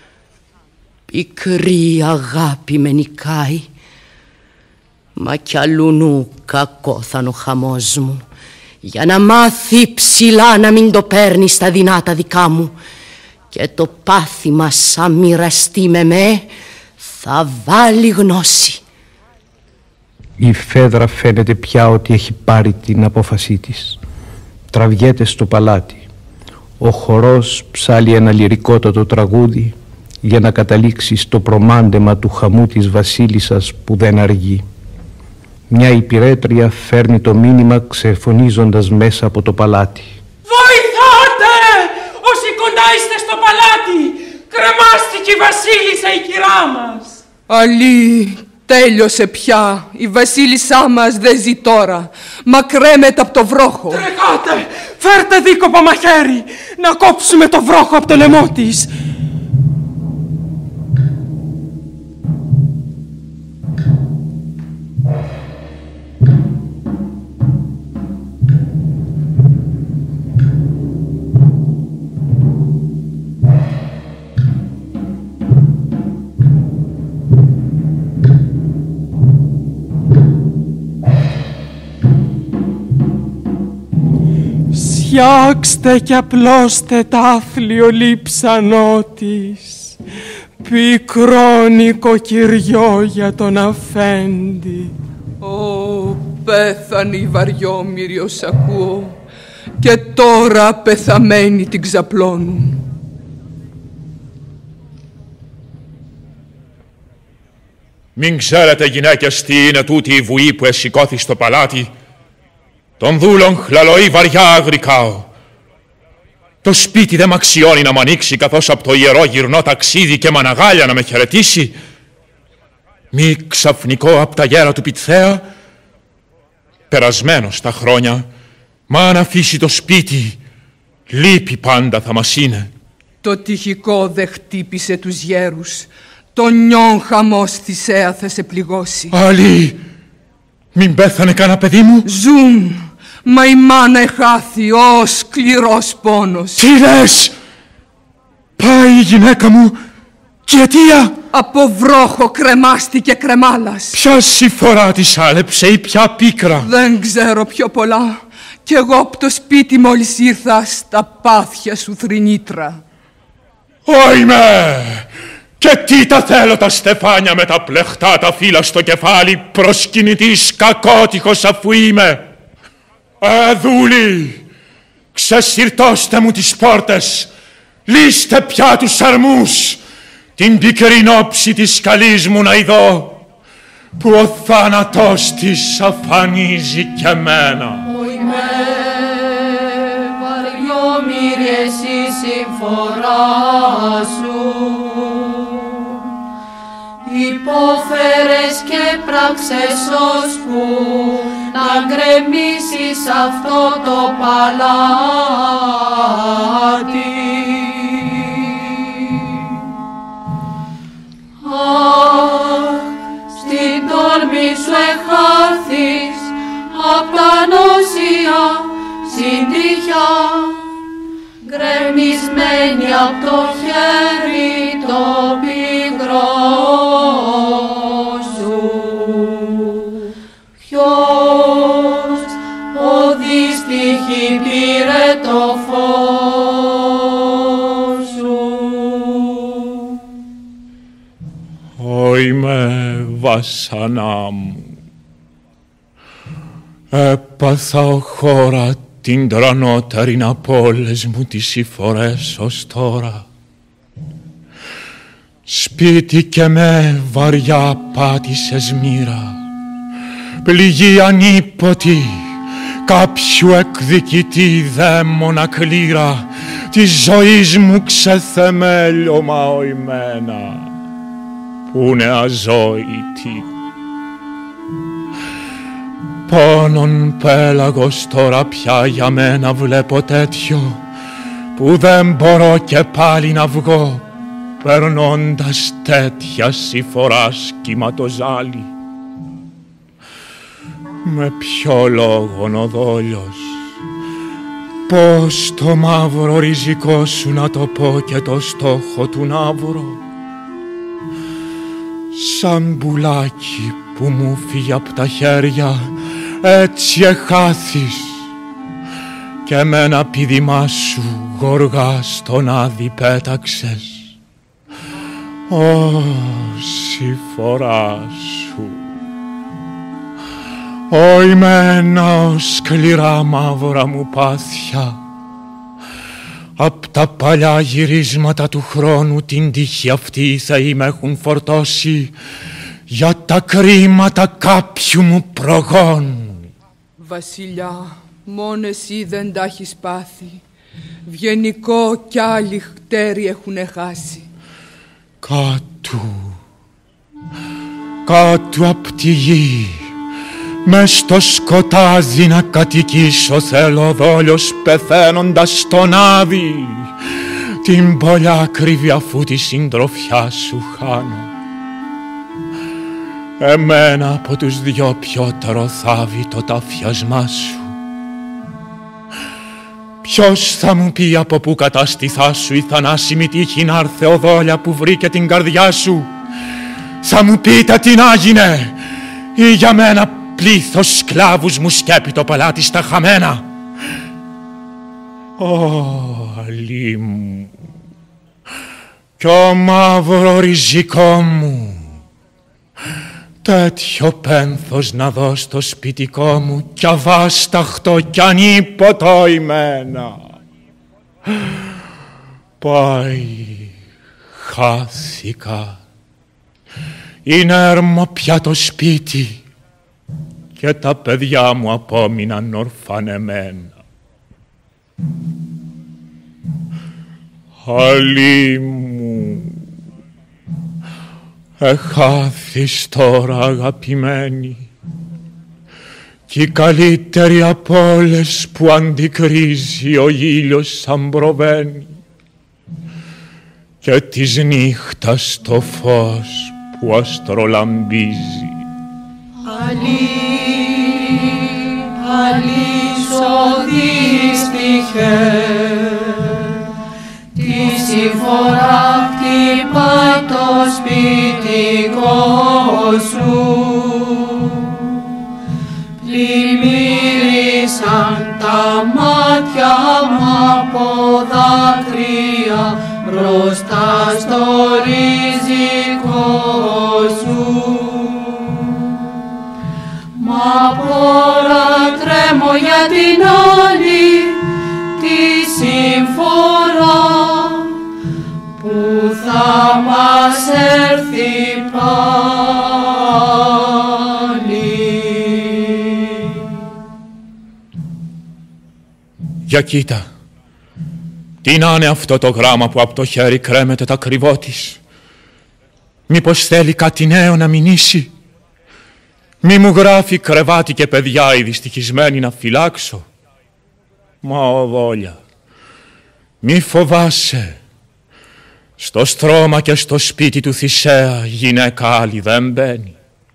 Πικρή αγάπη με νικάει, μα κι αλλουνού κακό θα ο χαμός μου, για να μάθει ψηλά να μην το παίρνει στα δυνάτα δικά μου, και το πάθημα σαν μοιραστεί με με θα βάλει γνώση. Η Φέδρα φαίνεται πια ότι έχει πάρει την απόφασή της. Τραβιέται στο παλάτι. Ο χορός ψάλει ένα λυρικότατο τραγούδι για να καταλήξει στο προμάντεμα του χαμού της βασίλισσας που δεν αργεί. Μια υπηρέτρια φέρνει το μήνυμα ξεφωνίζοντας μέσα από το παλάτι. Βοηθάτε! Όσοι κοντά είστε στο παλάτι! Κρεμάστηκε η βασίλισσα η κυρά μας! Αλή, τέλειωσε πια. Η βασίλισσά μας δεν ζει τώρα. Μα κρέμεται από το βρόχο. Τρεχάτε! Φέρτε δίκοπο μαχαίρι! Να κόψουμε το βρόχο από το λαιμό της! Φτιάξτε κι απλώστε τ' άθλιο λείψανό της, πικρό νοικοκυριό για τον αφέντη. Ω, πέθανε η βαριόμυριος ακούω, και τώρα πεθαμένοι την ξαπλώνουν. Μην ξέρετε, γυναίκες, τι είναι τούτη η βουή που εσηκώθη στο παλάτι. Τον δούλον χλαλοεί βαριά αγρικάω. Το σπίτι δεν μ' αξιώνει να μ' ανοίξει, καθώς από το ιερό γυρνό ταξίδι και μαναγάλια να με χαιρετήσει. Μη ξαφνικό απ' τα γέρα του Πιτθέα, περασμένος τα χρόνια, μα αν αφήσει το σπίτι, λύπη πάντα θα μας είναι. Το τυχικό δε χτύπησε τους γέρους. Το νιόν χαμός Θησέα θα σε πληγώσει. Άλλη, μην πέθανε κανένα παιδί μου. Ζουν, μα η μάνα εχάθη, ω σκληρός πόνος. Τι λες! Πάει η γυναίκα μου και αιτία. Από βρόχο κρεμάστηκε κρεμάλας. Ποια συμφορά της άλεψε ή ποια πίκρα. Δεν ξέρω πιο πολλά. Κι εγώ από το σπίτι μόλις ήρθα στα πάθια σου θρηνήτρα. Όιμε! Και τι τα θέλω τα στεφάνια με τα πλεχτά τα φύλλα στο κεφάλι, προσκυνητής κακότυχος αφού είμαι. Ε, δούλοι, ξεσυρτώστε μου τις πόρτες, λύστε πια τους αρμούς, την πικρή όψη της καλής μου να ειδώ, που ο θάνατος της αφανίζει και μένα. Όιμε, βαριόμοι φορά σου. Υπόφερες και πράξες ώσπου να γκρεμίσεις αυτό το παλάτι. Αχ, στην τόρμη σου εχάθης απ' τα νόσια συντυχιά, γκρεμισμένη απ' το χέρι το πικρό σου. Ποιος ο δυστυχή πήρε το φως σου. Όιμε βασανά μου, έπαθα ο χώρα την τρανότερην απ' όλες μου τις συμφορές ως τώρα. Σπίτι και με βαριά πάτησες μοίρα, πληγή ανίποτη κάποιου εκδικητή δαίμονα κλήρα, της ζωής μου ξεθεμέλιωμα οημένα, που είναι αζώητη. Πόνον πέλαγος τώρα πια για μένα βλέπω τέτοιο, που δεν μπορώ και πάλι να βγω, περνώντας τέτοια συμφορά σχηματοζάλι. Με ποιο λόγον ο δόλιος, πώς το μαύρο ριζικό σου να το πω και το στόχο του να βρω. Σαν πουλάκι που μου φύγει απ' τα χέρια, έτσι εχάθης και με ένα πήδημά σου γοργά στον άδει πέταξες. Ω, συμφορά σου, οημένα ως σκληρά μαύρα μου πάθια, απ' τα παλιά γυρίσματα του χρόνου την τύχη αυτή οι θεοί με έχουν φορτώσει για τα κρίματα κάποιου μου προγόνου. Βασιλιά, μόνο εσύ δεν τα έχεις πάθει. Βγενικό κι άλλοι χτέρι έχουνε χάσει. Κάτω, κάτω απ' τη γη, μες στο σκοτάδι να κατοικήσω θέλω ο δόλιος πεθαίνοντας στον άδει, την πολλιά κρύβει αφού τη συντροφιά σου χάνω. Εμένα από τους δυο πιότερο θάβει το ταφιασμά σου. Ποιος θα μου πει από πού κατάστηθά σου η θανάσιμη τύχη να έρθε ο δόλια που βρήκε την καρδιά σου. Θα μου πείτε τι να γίνε ή για μένα πλήθος σκλάβους μου σκέπει το παλάτι στα χαμένα. Ω, αλή μου, κι ο μαύρο ριζικό μου, τέτοιο πένθος να δω στο σπιτικό μου κι αβάσταχτο κι ανίποτο ημένα. Πάει, χάθηκα, είναι έρμο πια το σπίτι και τα παιδιά μου απόμειναν ορφανεμένα. Αλή μου, εχάθης τώρα αγαπημένη κι η καλύτερη από όλες που αντικρίζει ο ήλιος σαν προβαίνει και της νύχτας το φως που αστρολαμπίζει. Αλή, αλή σοδίστηκε, τη συμφορά χτυπάει το σπιτικό σου. Πλημμύρισαν τα μάτια μου από δάκρυα μπροστά στο ριζικό σου. Μα τώρα τρέμω για την άλλη τη συμφορά που θα μας έρθει πάλι. Για κοίτα, Τι να είναι αυτό το γράμμα που από το χέρι κρέμεται τα κρυβό της? Μήπως θέλει κάτι νέο να μηνύσει? Μη μου γράφει κρεβάτι και παιδιά η δυστυχισμένη να φυλάξω? Μα ο Βόλια, μη φοβάσαι. Στο στρώμα και στο σπίτι του Θησέα γυναίκα άλλη δεν μπαίνει.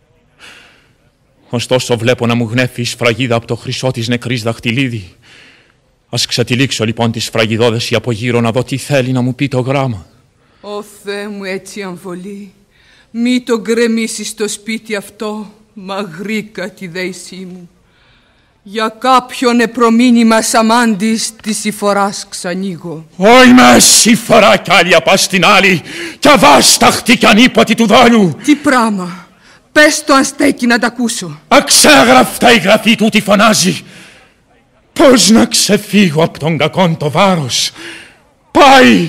Ωστόσο βλέπω να μου γνέφει η σφραγίδα από το χρυσό της νεκρής δαχτυλίδι. Ας ξετυλίξω λοιπόν τη σφραγιδόδεση από γύρω να δω τι θέλει να μου πει το γράμμα. Ω Θεέ μου, έτσι αμβολή, μη το γκρεμίσεις στο σπίτι αυτό, μαγρίκα τη δέησή μου. Για κάποιον επρομήνυμα σαμάντης τη συμφοράς ξανοίγω. Όχι με συμφορά κι άλλη απά στην άλλη, κι αβάσταχτη κι ανίποτη του δόλου. Τι πράμα, πες το αν στέκει να τ' ακούσω. Αξέγραφτα η γραφή του τη φωνάζει. Πώς να ξεφύγω από τον κακόν το βάρος? Πάει!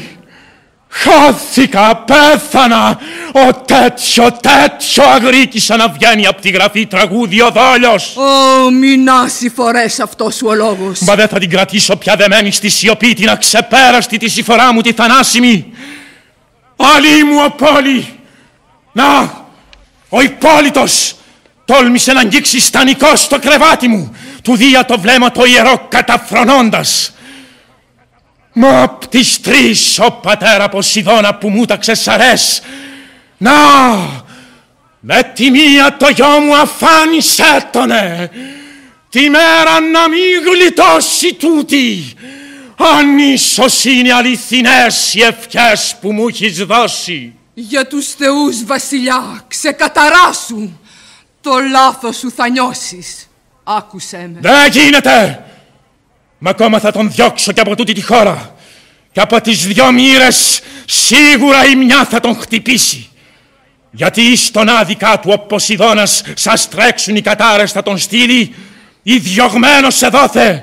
Χάθηκα, πέθανα! Ο τέτοιο, τέτοιο αγρίκησα να βγαίνει από τη γραφή τραγούδι ο δόλιος. Ω, μην άσει φορές αυτό σου ο λόγος. Μα δεν θα την κρατήσω πια δεμένη στη σιωπή την αξεπέραστη τη συμφορά μου τη θανάσιμη. Άλλη μου απόλυ! Να, ο Υπόλοιτος τόλμησε να αγγίξει στανικό στο κρεβάτι μου, του δία το βλέμμα το ιερό καταφρονώντας. Μα απ' τις τρεις ο πατέρα Ποσειδώνα που μου τα ξεσαρές, να, με τη μία το γιο μου αφάνισέ τονε, τη μέρα να μη γλιτώσει τούτη, αν ίσως είναι αληθινές οι ευχές που μου έχεις δώσει. Για τους θεούς, βασιλιά, ξεκαταράσου. Το λάθος σου θα νιώσεις. Άκουσέ με. Δεν γίνεται! Μα ακόμα θα τον διώξω και από τούτη τη χώρα. Και από τις δυο μοίρες σίγουρα η μια θα τον χτυπήσει. Γιατί εις τον άδικα του ο Ποσειδώνας σας τρέξουν οι κατάρες θα τον στείλει, ή διωγμένος εδόθε,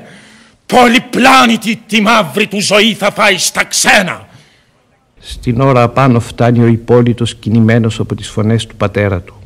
πολυπλάνητη τη μαύρη του ζωή θα φάει στα ξένα. Στην ώρα απάνω φτάνει ο Υπόλοιτος κινημένος από τις φωνές του πατέρα του.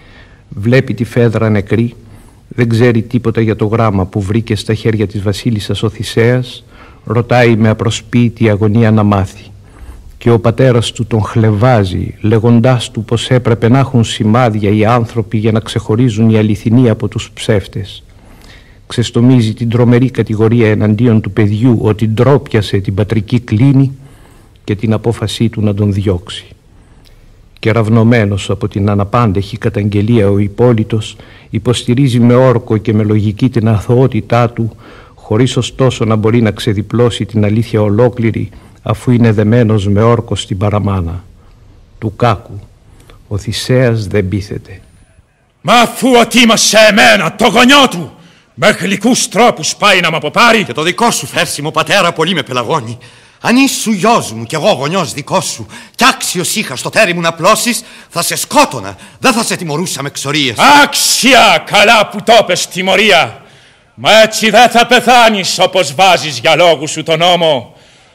Βλέπει τη Φέδρα νεκρή, δεν ξέρει τίποτα για το γράμμα που βρήκε στα χέρια της βασίλισσας ο Θησέας, ρωτάει με απροσποίητη αγωνία να μάθει. Και ο πατέρας του τον χλευάζει, λέγοντάς του πως έπρεπε να έχουν σημάδια οι άνθρωποι για να ξεχωρίζουν οι αληθινοί από τους ψεύτες. Ξεστομίζει την τρομερή κατηγορία εναντίον του παιδιού ότι ντρόπιασε την πατρική κλίνη και την απόφασή του να τον διώξει. Κεραυνομένος από την αναπάντεχη καταγγελία ο Υπόλοιτος υποστηρίζει με όρκο και με λογική την αθωότητά του, χωρίς ωστόσο να μπορεί να ξεδιπλώσει την αλήθεια ολόκληρη, αφού είναι δεμένος με όρκο στην παραμάνα. Του κάκου ο Θησέας δεν πείθεται. Μα αφού οτίμασε εμένα το γονιό του, με γλυκούς τρόπους πάει να μ' αποπάρει. Και το δικό σου φέρσιμο πατέρα πολύ με πελαγώνει. Αν ήσου γιος μου κι εγώ γονιός δικός σου κι άξιος είχα στο τέρι μου να πλώσεις, θα σε σκότωνα, δεν θα σε τιμωρούσα με ξορίες. Άξια, καλά που το πες τιμωρία. Μα έτσι δεν θα πεθάνεις όπως βάζεις για λόγους σου τον νόμο.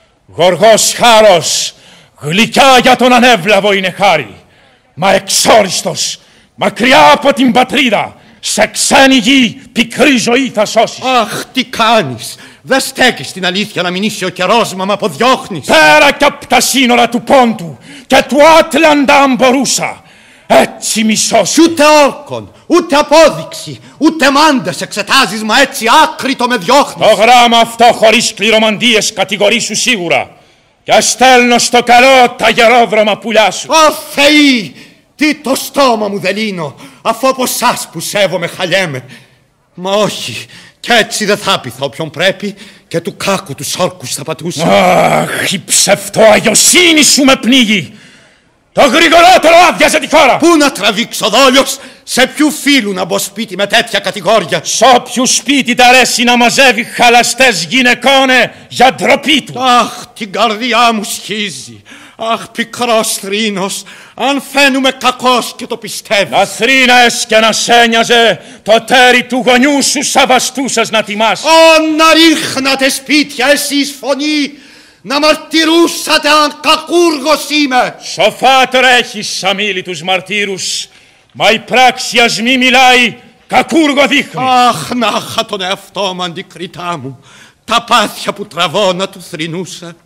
Γοργός χάρος, γλυκιά για τον ανέβλαβο είναι χάρη. Μα εξόριστος, μακριά από την πατρίδα, σε ξένη γη πικρή ζωή θα σώσεις. Αχ, τι κάνεις! Δεν στέκεις την αλήθεια να μην είσαι ο καιρός μα μ' αποδιώχνεις. Πέρα κι απ' τα σύνορα του Πόντου και του Άτλαντα αν μπορούσα. Έτσι μισός. Ούτε όρκον, ούτε απόδειξη, ούτε μάντες εξετάζεις, μα έτσι άκρητο με διώχνεις. Το γράμμα αυτό χωρίς κληρομαντίες κατηγορήσου σίγουρα. Και στέλνω στο καλό τα γερόδρομα πουλιά σου. Ω Θεοί, τι το στόμα μου δεν λύνω, αφού από σας που σέβομαι χαλιέμαι. Μα όχι, κι έτσι δεν θα πειθα όποιον πρέπει και του κάκου τους όρκους θα πατούσα. Αχ, η ψευτοαγιοσύνη σου με πνίγει. Το γρηγορότερο άδειασε τη χώρα. Πού να τραβήξω δόλιος, σε ποιου φίλου να μπω σπίτι με τέτοια κατηγόρια. Σ' όποιου σπίτι τ' αρέσει να μαζεύει χαλαστές γυναικόνε για ντροπή του. Αχ, την καρδιά μου σχίζει. Αχ, πικρός θρήνος, αν φαίνουμε κακός και το πιστεύεις. Να θρήνες και να σένιαζε το τέρι του γονιού σου σαβαστούσες να τιμάς. Ω, να ρίχνατε σπίτια εσείς φωνή, να μαρτυρούσατε αν κακούργος είμαι. Σοφά τρέχεις αμίλητους μαρτύρους, μα η πράξη ας μη μιλάει, κακούργο δείχνει. Αχ, να είχα τον εαυτό μου αντικριτά μου, τα πάθια που τραβώ να του θρηνούσα.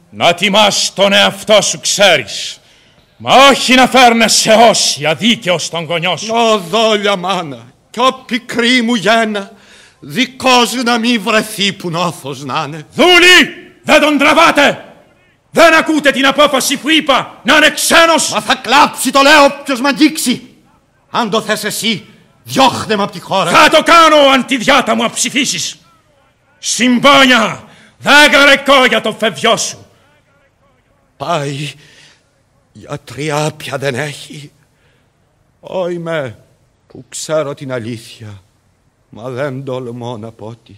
Να τιμάς τον εαυτό σου, ξέρεις. Μα όχι να φέρνεσαι όσοι αδίκαιος τον γονιό σου. Ω δόλια μάνα, κι ο πικρή μου γένα, δικός να μη βρεθεί που νόθος να είναι. Δούλοι, δεν τον τραβάτε. Δεν ακούτε την απόφαση που είπα, να είναι ξένος. Μα θα κλάψει το λέω ποιος μ' αγγίξει. Αν το θες εσύ, διώχνε με απ' τη χώρα. Θα το κάνω αν τη διάτα μου αψηφίσεις. Συμπόνια, δεν καρεκώ για το φευγιό σου. Πάει, γιατριά πια δεν έχει. Όχι με, που ξέρω την αλήθεια, μα δεν τολμώ να πω τι.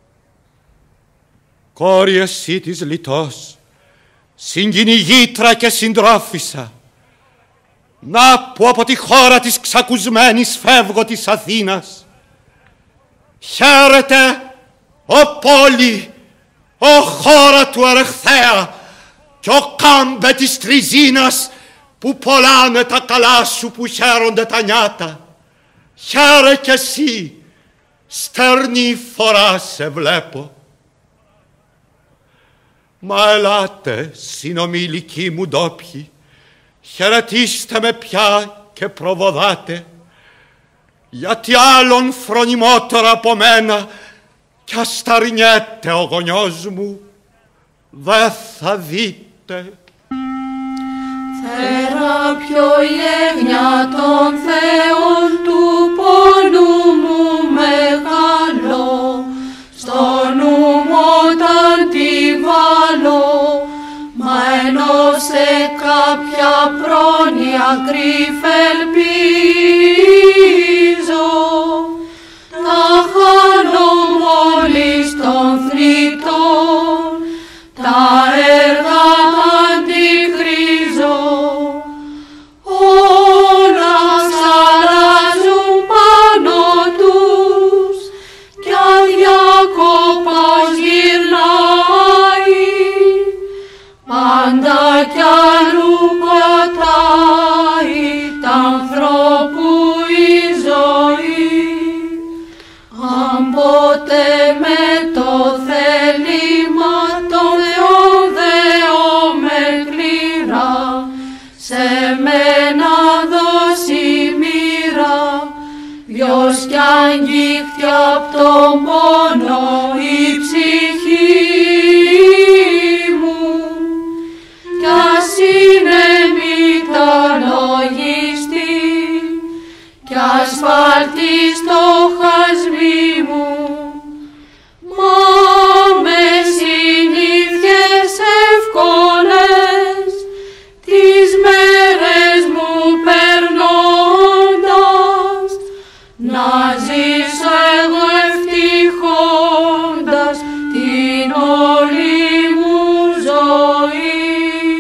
Κόρη εσύ της λιτός, συγκυνηγήτρα και συντρόφισσα, να που από τη χώρα της ξακουσμένης φεύγω της Αθήνας. Χαίρετε, ο πόλη, ο χώρα του Ερεχθέα κι ο κάμπε της Τριζίνας που πολλάνε τα καλά σου που χαίρονται τα νιάτα. Χαίρε κι εσύ, στερνή φορά σε βλέπω. Μα ελάτε, συνομιλικοί μου ντόπιοι, χαιρετίστε με πια και προβοδάτε, γιατί άλλον φρονιμότερο από μένα κι ασταρνιέται ο γονιός μου, δε θα δείτε. Θεράπιο γένια των θεών του πόνου μου μεγάλο, στο νου μου όταν τη βάλω, μα ενώ σε κάποια πρόνοια κρύφ' ελπίζω, τα χάνω μόλις των θρήτων, τα έργα τα αντικρίζω. Όλα σαλάζουν πάνω τους κι αδιάκοπος γυρνάει, πάντα κι αλλού πατάει τ' ανθρώπου η ζωή. Αν ποτέ με το θέλημα των Θεών δεώ κλήρα, σε μένα δώσει μοίρα, δυος κι αγγίχτει απ' τον πόνο η ψυχή μου, κι ας είναι μη τα λογιστή, κι ασφάλτη στο χασμί μου. Μα με συνήθειες εύκολες τις μέρες μου περνώντας, να ζήσω εγώ ευτυχώντας την όλη μου ζωή.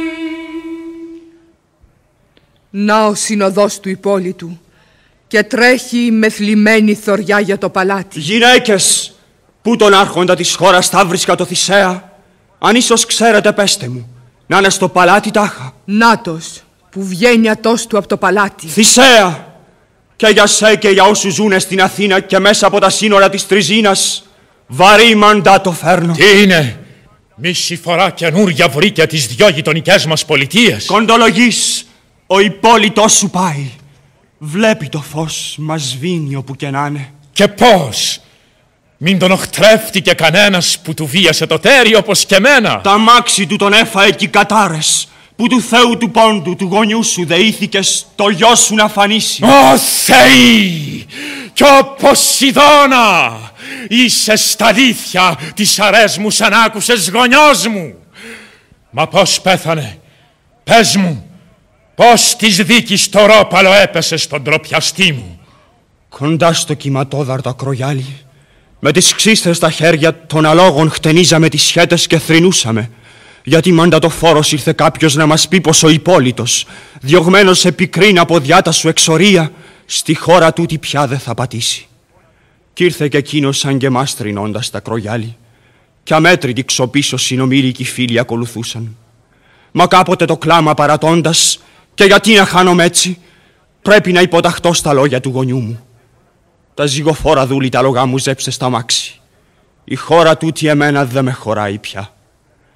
Να ο συνοδός του Υπόλοιτου και τρέχει με θλιμμένη θωριά για το παλάτι. Γυναίκες, πού τον άρχοντα της χώρας θα βρίσκα το Θησέα? Αν ίσως ξέρετε πέστε μου, να είναι στο παλάτι τάχα. Νάτος, που βγαίνει ατός του από το παλάτι. Θησέα, και για σε και για όσους ζουνε στην Αθήνα και μέσα από τα σύνορα της Τριζίνας, βαρύ μαντάτο φέρνω. Τι είναι, μισή φορά καινούρια βρήκε τις δυο γειτονικές μας πολιτείες. Κοντολογής, ο Υπόλοιτος σου πάει. Βλέπει το φως, μας σβήνει όπου και να είναι. Και πώς, μην τον οχτρεύτηκε κανένας που του βίασε το τέρι όπως και μένα. Τα μάξι του τον έφαε κι οι κατάρες, που του Θεού του πόντου του γονιού σου δεήθηκες το γιο σου να φανήσει. Ω Θεοί, κι ο Ποσειδώνα, είσαι στα αλήθεια της αρές μου σαν άκουσες γονιός μου. Μα πώς πέθανε, πες μου, πώς της δίκης το ρόπαλο έπεσε στον τροπιαστή μου. Κοντά στο κυματόδαρτο ακρογιάλι, με τις ξύστρες στα χέρια των αλόγων χτενίζαμε τις σχέτες και θρηνούσαμε, γιατί μαντατοφόρος ήρθε κάποιος να μας πει πως ο Υπόλοιτος, διωγμένος σε πικρίνα από διάτα σου εξορία, στη χώρα τούτη πια δεν θα πατήσει. Κι ήρθε και εκείνος σαν και εμάς θρηνώντας τα ακρογιάλι, κι αμέτρητοι ξοπίσω συνομήλικοι φίλοι ακολουθούσαν. Μα κάποτε το κλάμα παρατώντας, και γιατί να χάνομαι έτσι, πρέπει να υποταχτώ στα λόγια του γονιού μου. Τα ζυγοφόρα δούλη τα λογά μου ζέψε στα μάξι. Η χώρα τούτη εμένα δεν με χωράει πια.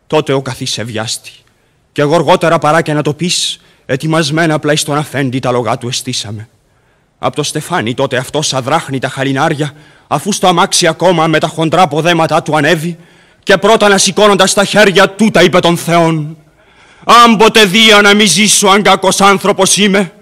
Τότε ο καθής σε βιάστη. Και γοργότερα παρά και να το πεις, ετοιμασμένα πλάι στον αφέντη τα λογά του εστίσαμε. Απ' το στεφάνι τότε αυτός αδράχνει τα χαλινάρια, αφού στο αμάξι ακόμα με τα χοντρά ποδέματά του ανέβη, και πρώτα να σηκώνοντας τα χέρια τούτα είπε των Θεών: «Αν ποτέ δία να μη ζήσω αν κακός άνθρωπος είμαι,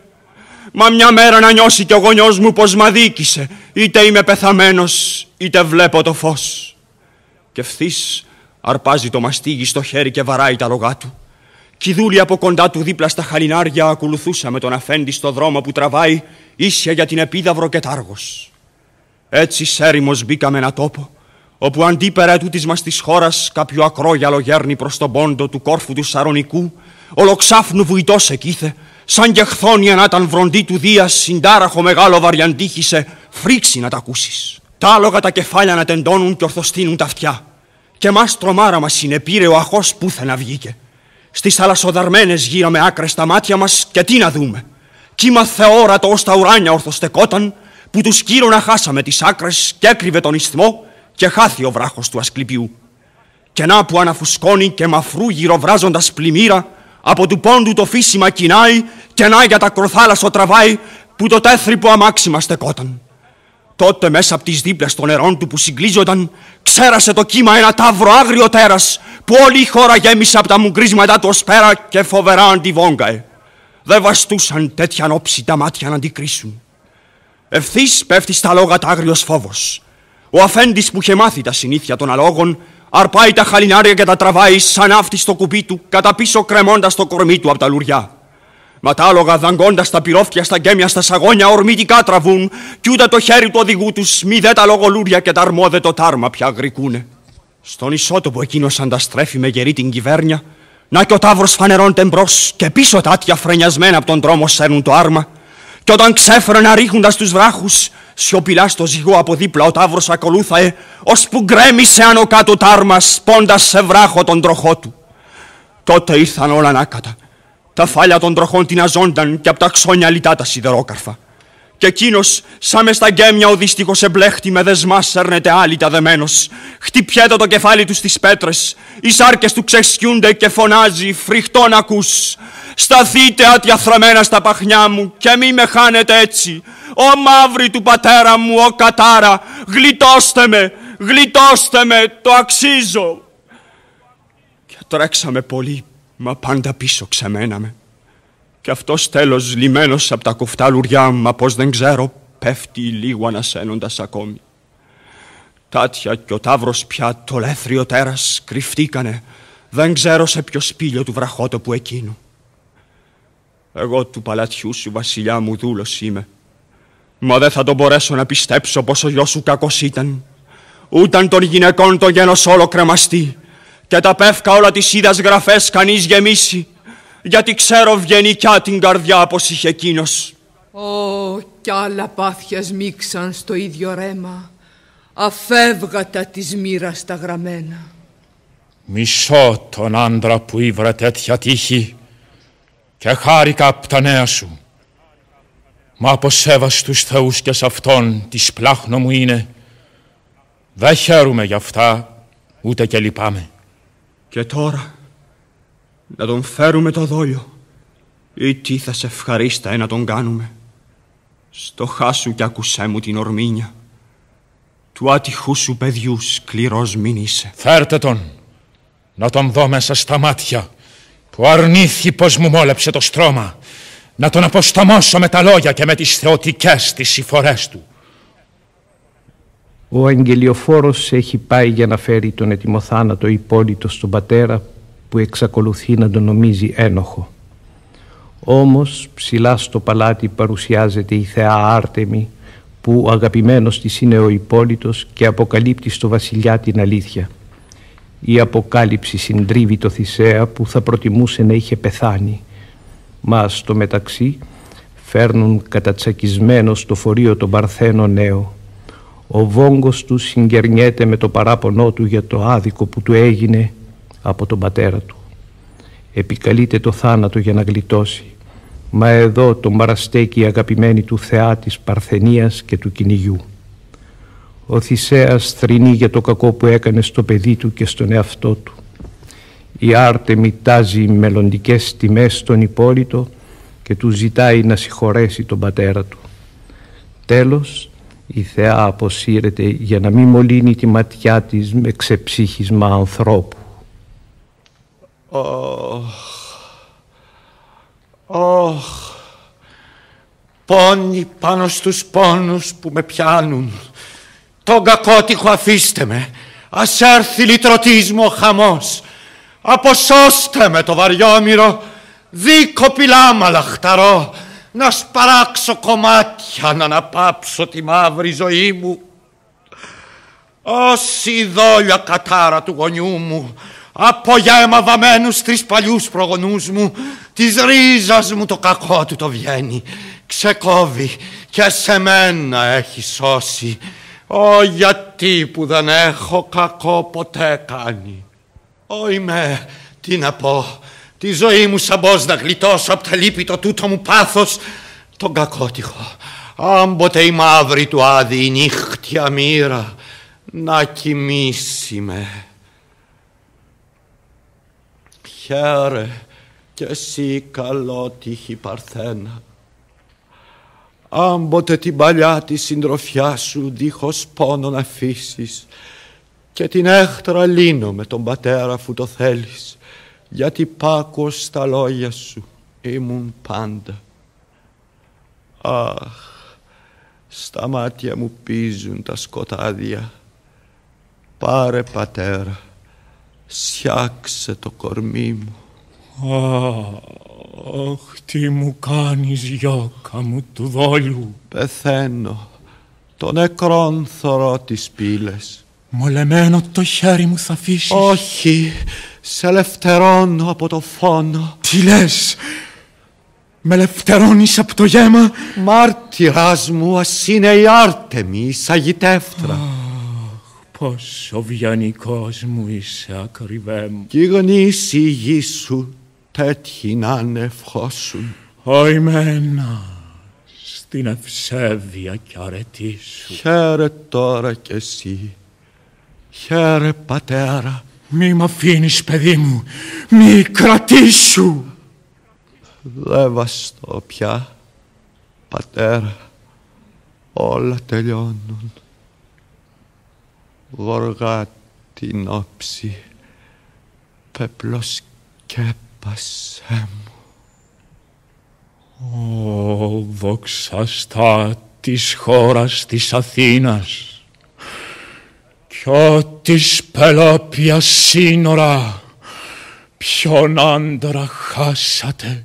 μα μια μέρα να νιώσει κι ο γονιός μου πως μ' αδίκησε, είτε είμαι πεθαμένος είτε βλέπω το φως». Και ευθύς αρπάζει το μαστίγι στο χέρι και βαράει τα λογά του. Κι οι δούλοι από κοντά του δίπλα στα χαλινάρια ακολουθούσαμε τον αφέντη στο δρόμο που τραβάει ίσια για την Επίδαυρο και Τάργος. Έτσι σέριμος μπήκαμε ένα τόπο, όπου αντίπερα τούτης μας της χώρας κάποιο ακρόγιαλο γέρνει προς τον πόντο του κόρφου του Σαρονικού, ολοξάφνου βουητός εκείθε, σαν και χθόνια να ήταν βροντί του Δίας, συντάραχο μεγάλο βαριαντήχησε, φρίξει να τα ακούσεις. Τα άλογα τα κεφάλια να τεντώνουν και ορθοστείνουν τα αυτιά. Και μας τρομάρα μας συνεπήρε ο αχός πούθενα βγήκε. Στις θαλασσοδαρμένες γύρω με άκρες τα μάτια μας, και τι να δούμε. Κύμα θεόρατο ως τα ουράνια ορθοστεκόταν, που του σκύρωνα χάσαμε τις άκρες και έκρυβε τον ισθμό και χάθη ο βράχος του Ασκληπιού. Και να που αναφουσκώνει και μαφρού γυροβράζοντας πλημμύρα, από του πόντου το φύσιμα κοινάει και να για τα κροθάλασσο τραβάει, που το τέθρυπο αμάξι μας στεκόταν. Τότε μέσα από τις δίπλες των νερών του που συγκλίζονταν, ξέρασε το κύμα ένα ταύρο άγριο τέρας, που όλη η χώρα γέμισε από τα μουγκρίσματα του ως πέρα και φοβερά αντιβόγκαε. Δεν βαστούσαν τέτοιαν όψη τα μάτια να αντικρίσουν. Ευθύς πέφτει στα λόγα τα άγριος φόβος. Ο αφέντης που είχε μάθει τα συνήθεια των αλόγων αρπάει τα χαλινάρια και τα τραβάει σαν ναύτη στο κουπί του, κατά πίσω κρεμώντας το κορμί του από τα λουριά. Μα τα άλογα δαγκώντας τα πυρόφια στα γκέμια στα σαγόνια ορμητικά τραβούν, κι ούτε το χέρι του οδηγού τους μη δε τα λογολούρια και τα αρμόδετο τάρμα πια γρικούνε. Στον ισότοπο εκείνος ανταστρέφει με γερή την κυβέρνια, να κι ο ταύρος φανερώνεται μπρος και πίσω τα άτια φρενιασμένα από τον δρόμο σέρνουν το άρμα. Κι όταν ξέφρενα ρίχνοντας τους βράχους, σιωπηλά στο ζυγό από δίπλα ο ταύρος ακολούθαε, ώσπου γκρέμισε άνω κάτω τάρμα, σπώντας σε βράχο τον τροχό του. Τότε ήρθαν όλα ανάκατα. Τα φάλια των τροχών τειναζόνταν και απ' τα ξόνια λιτά τα σιδερόκαρφα. Και εκείνος, σαν μες στα γκέμια ο δύστιχος εμπλέχτη με δεσμά σέρνεται άλυτα δεμένος. Χτυπιέται το κεφάλι του στις πέτρες, οι σάρκες του ξεσχιούνται και φωνάζει φρικτόν ακούς. «Σταθείτε ατιαθραμμένα στα παχνιά μου και μη με χάνετε έτσι. Ω μαύρη του πατέρα μου, ο κατάρα, γλιτώστε με, γλιτώστε με, το αξίζω». Και τρέξαμε πολύ, μα πάντα πίσω ξεμέναμε. Και αυτός τέλος λιμένος απ' τα κοφτά λουριά, μα πως δεν ξέρω, πέφτει λίγο ανασένοντας ακόμη. Τάτια κι ο ταύρος πια το λέθριο τέρας κρυφτήκανε, δεν ξέρω σε ποιο σπήλιο του βραχότοπου εκείνου. Εγώ του παλατιού σου, βασιλιά μου, δούλος είμαι. Μα δεν θα τον μπορέσω να πιστέψω πως ο γιος σου κακός ήταν. Ούταν των γυναικών το γένος όλο κρεμαστεί, και τα πεύκα όλα της είδας γραφές κανείς γεμίσει, γιατί ξέρω βγενικιά την καρδιά πως είχε εκείνος. Ω, κι άλλα πάθια σμίξαν στο ίδιο ρέμα, αφεύγατα της μοίρας τα γραμμένα. Μισώ τον άντρα που ήβρε τέτοια τύχη και χάρηκα απ' τα νέα σου. Μα από σέβαστους θεούς και σ' αυτόν της πλάχνο μου είναι, δεν χαίρομαι γι' αυτά ούτε και λυπάμαι. Και τώρα να τον φέρουμε το δόλιο, ή τι θα σε ευχαρίσταε να τον κάνουμε. Στοχά σου κι άκουσέ μου την ορμήνια, του άτυχου σου παιδιού σκληρός μην είσαι. Φέρτε τον, να τον δω μέσα στα μάτια, που αρνήθη πως μου μόλεψε το στρώμα, να τον αποστομώσω με τα λόγια και με τις θεοτικές τις συμφορές του. Ο αγγελιοφόρος έχει πάει για να φέρει τον ετοιμοθάνατο Υπόλυτο στον πατέρα, που εξακολουθεί να τον νομίζει ένοχο. Όμως ψηλά στο παλάτι παρουσιάζεται η θεά Άρτεμη, που αγαπημένος της είναι ο Υπόλυτος και αποκαλύπτει στο βασιλιά την αλήθεια. Η αποκάλυψη συντρίβει το Θησέα, που θα προτιμούσε να είχε πεθάνει, μα στο μεταξύ φέρνουν κατατσακισμένο στο φορείο τον Παρθένο νέο. Ο βόγκος του συγκερνιέται με το παράπονό του για το άδικο που του έγινε από τον πατέρα του. Επικαλείται το θάνατο για να γλιτώσει, μα εδώ τον παραστέκει η αγαπημένη του θεά της Παρθενίας και του κυνηγιού. Ο Θησέας θρηνεί για το κακό που έκανε στο παιδί του και στον εαυτό του. Η Άρτεμη τάζει μελλοντικές τιμές στον Υπόλιτο και του ζητάει να συγχωρέσει τον πατέρα του. Τέλος, η θεά αποσύρεται για να μην μολύνει τη ματιά της με ξεψύχισμα ανθρώπου. Ωχ, ωχ, πόνοι πάνω στους πόνους που με πιάνουν. Τον κακότυχο αφήστε με, ας έρθει λυτρωτής μου ο χαμός. Αποσώστε με το βαριόμυρο, δίκο πιλάμα λαχταρό, να σπαράξω κομμάτια, να αναπάψω τη μαύρη ζωή μου. Όση η δόλια κατάρα του γονιού μου, από γέμα βαμμένους τρεις παλιούς προγονούς μου, της ρίζας μου το κακό του το βγαίνει, ξεκόβει και σε μένα έχει σώσει. Ω, γιατί που δεν έχω κακό ποτέ κάνει. Ω, με, τι να πω, τη ζωή μου σαν πώς να γλιτώσω απ' τα λύπη το τούτο μου πάθος, τον κακότυχο. Άμποτε η μαύρη του άδη η νύχτια μοίρα να κοιμήσει με. Χαίρε κι εσύ καλότυχη Παρθένα, άμποτε την παλιά τη συντροφιά σου δίχως πόνο να αφήσεις, και την έχτρα λύνω με τον πατέρα αφού το θέλεις, γιατί πάκουος στα λόγια σου ήμουν πάντα. Αχ, στα μάτια μου πίζουν τα σκοτάδια. Πάρε πατέρα, σιάξε το κορμί μου. Αχ, τι μου κάνεις γιώκα μου του δόλου. Πεθαίνω, το νεκρόν θωρώ τις πύλες. Μολεμένο το χέρι μου θα αφήσεις. Όχι, σε ελευθερώνω από το φόνο. Τι λες, με ελευθερώνεις από το γέμα. Μάρτυρας μου ας είναι η Άρτεμη, η σαγητεύτρα. Αχ, πόσο βιανικός μου είσαι ακριβέ μου. Κι οι γονείς η γη σου τέτοιοι να είναι ευχόσουν. Ωιμένα στην ευσέβεια κι αρετή σου. Χαίρε τώρα κι εσύ, χαίρε πατέρα. Μη μ' αφήνεις παιδί μου, μη κρατήσου. Δε βαστώ πια, πατέρα, όλα τελειώνουν. Γοργά την όψη, πέπλος σκέπασέ μου. Ω δοξαστά της χώρας της Αθήνας κι της Πελόπιας σύνορα, ποιον άντρα χάσατε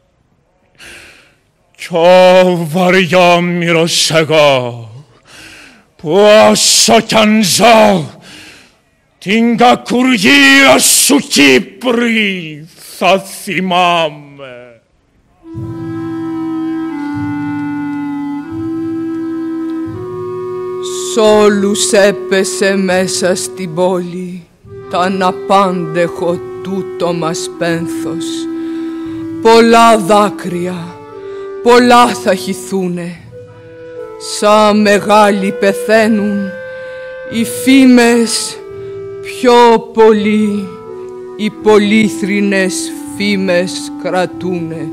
κι ο βαριόμυρος εγώ που όσο κι αν ζω την κακουργία σου Κύπρη θα θυμάμαι. Σ' όλους έπεσε μέσα στην πόλη τ' αναπάντεχο τούτο μας πένθος. Πολλά δάκρυα, πολλά θα χυθούνε. Σαν μεγάλοι πεθαίνουν, οι φήμες πιο πολύ, οι πολύθρινες φήμες κρατούνε.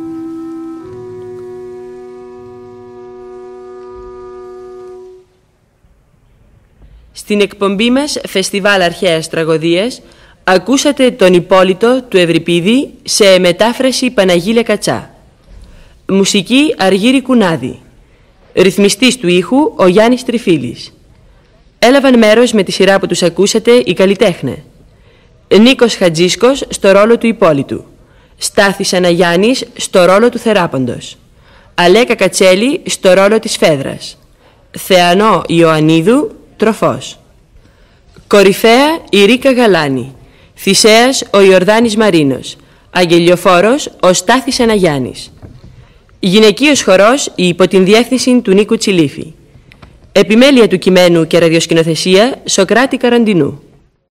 Στην εκπομπή μας Φεστιβάλ Αρχαίας Τραγωδίας ακούσατε τον Υπόλιτο του Ευρυπίδη σε μετάφραση Παναγίλια Κατσά. Μουσική Αργύρη Κουνάδη. Ρυθμιστής του ήχου ο Γιάννης Τριφίλης. Έλαβαν μέρος με τη σειρά που τους ακούσατε οι καλλιτέχνε. Νίκος Χατζίσκος στο ρόλο του Υπόλιτου. Στάθης Αναγιάννης στο ρόλο του Θεράποντος. Αλέκα Κατσέλη στο ρόλο της Φέδρας. Θεανό Ιωαννίδου Τροφός. Κορυφαία η Ρίκα Γαλάνη. Θησέας ο Ιορδάνης Μαρίνος. Αγγελιοφόρος ο Στάθης Αναγιάννης. Γυναικείος χορός υπό την διεύθυνση του Νίκου Τσιλίφη. Επιμέλεια του κειμένου και ραδιοσκηνοθεσία Σοκράτη Καραντινού.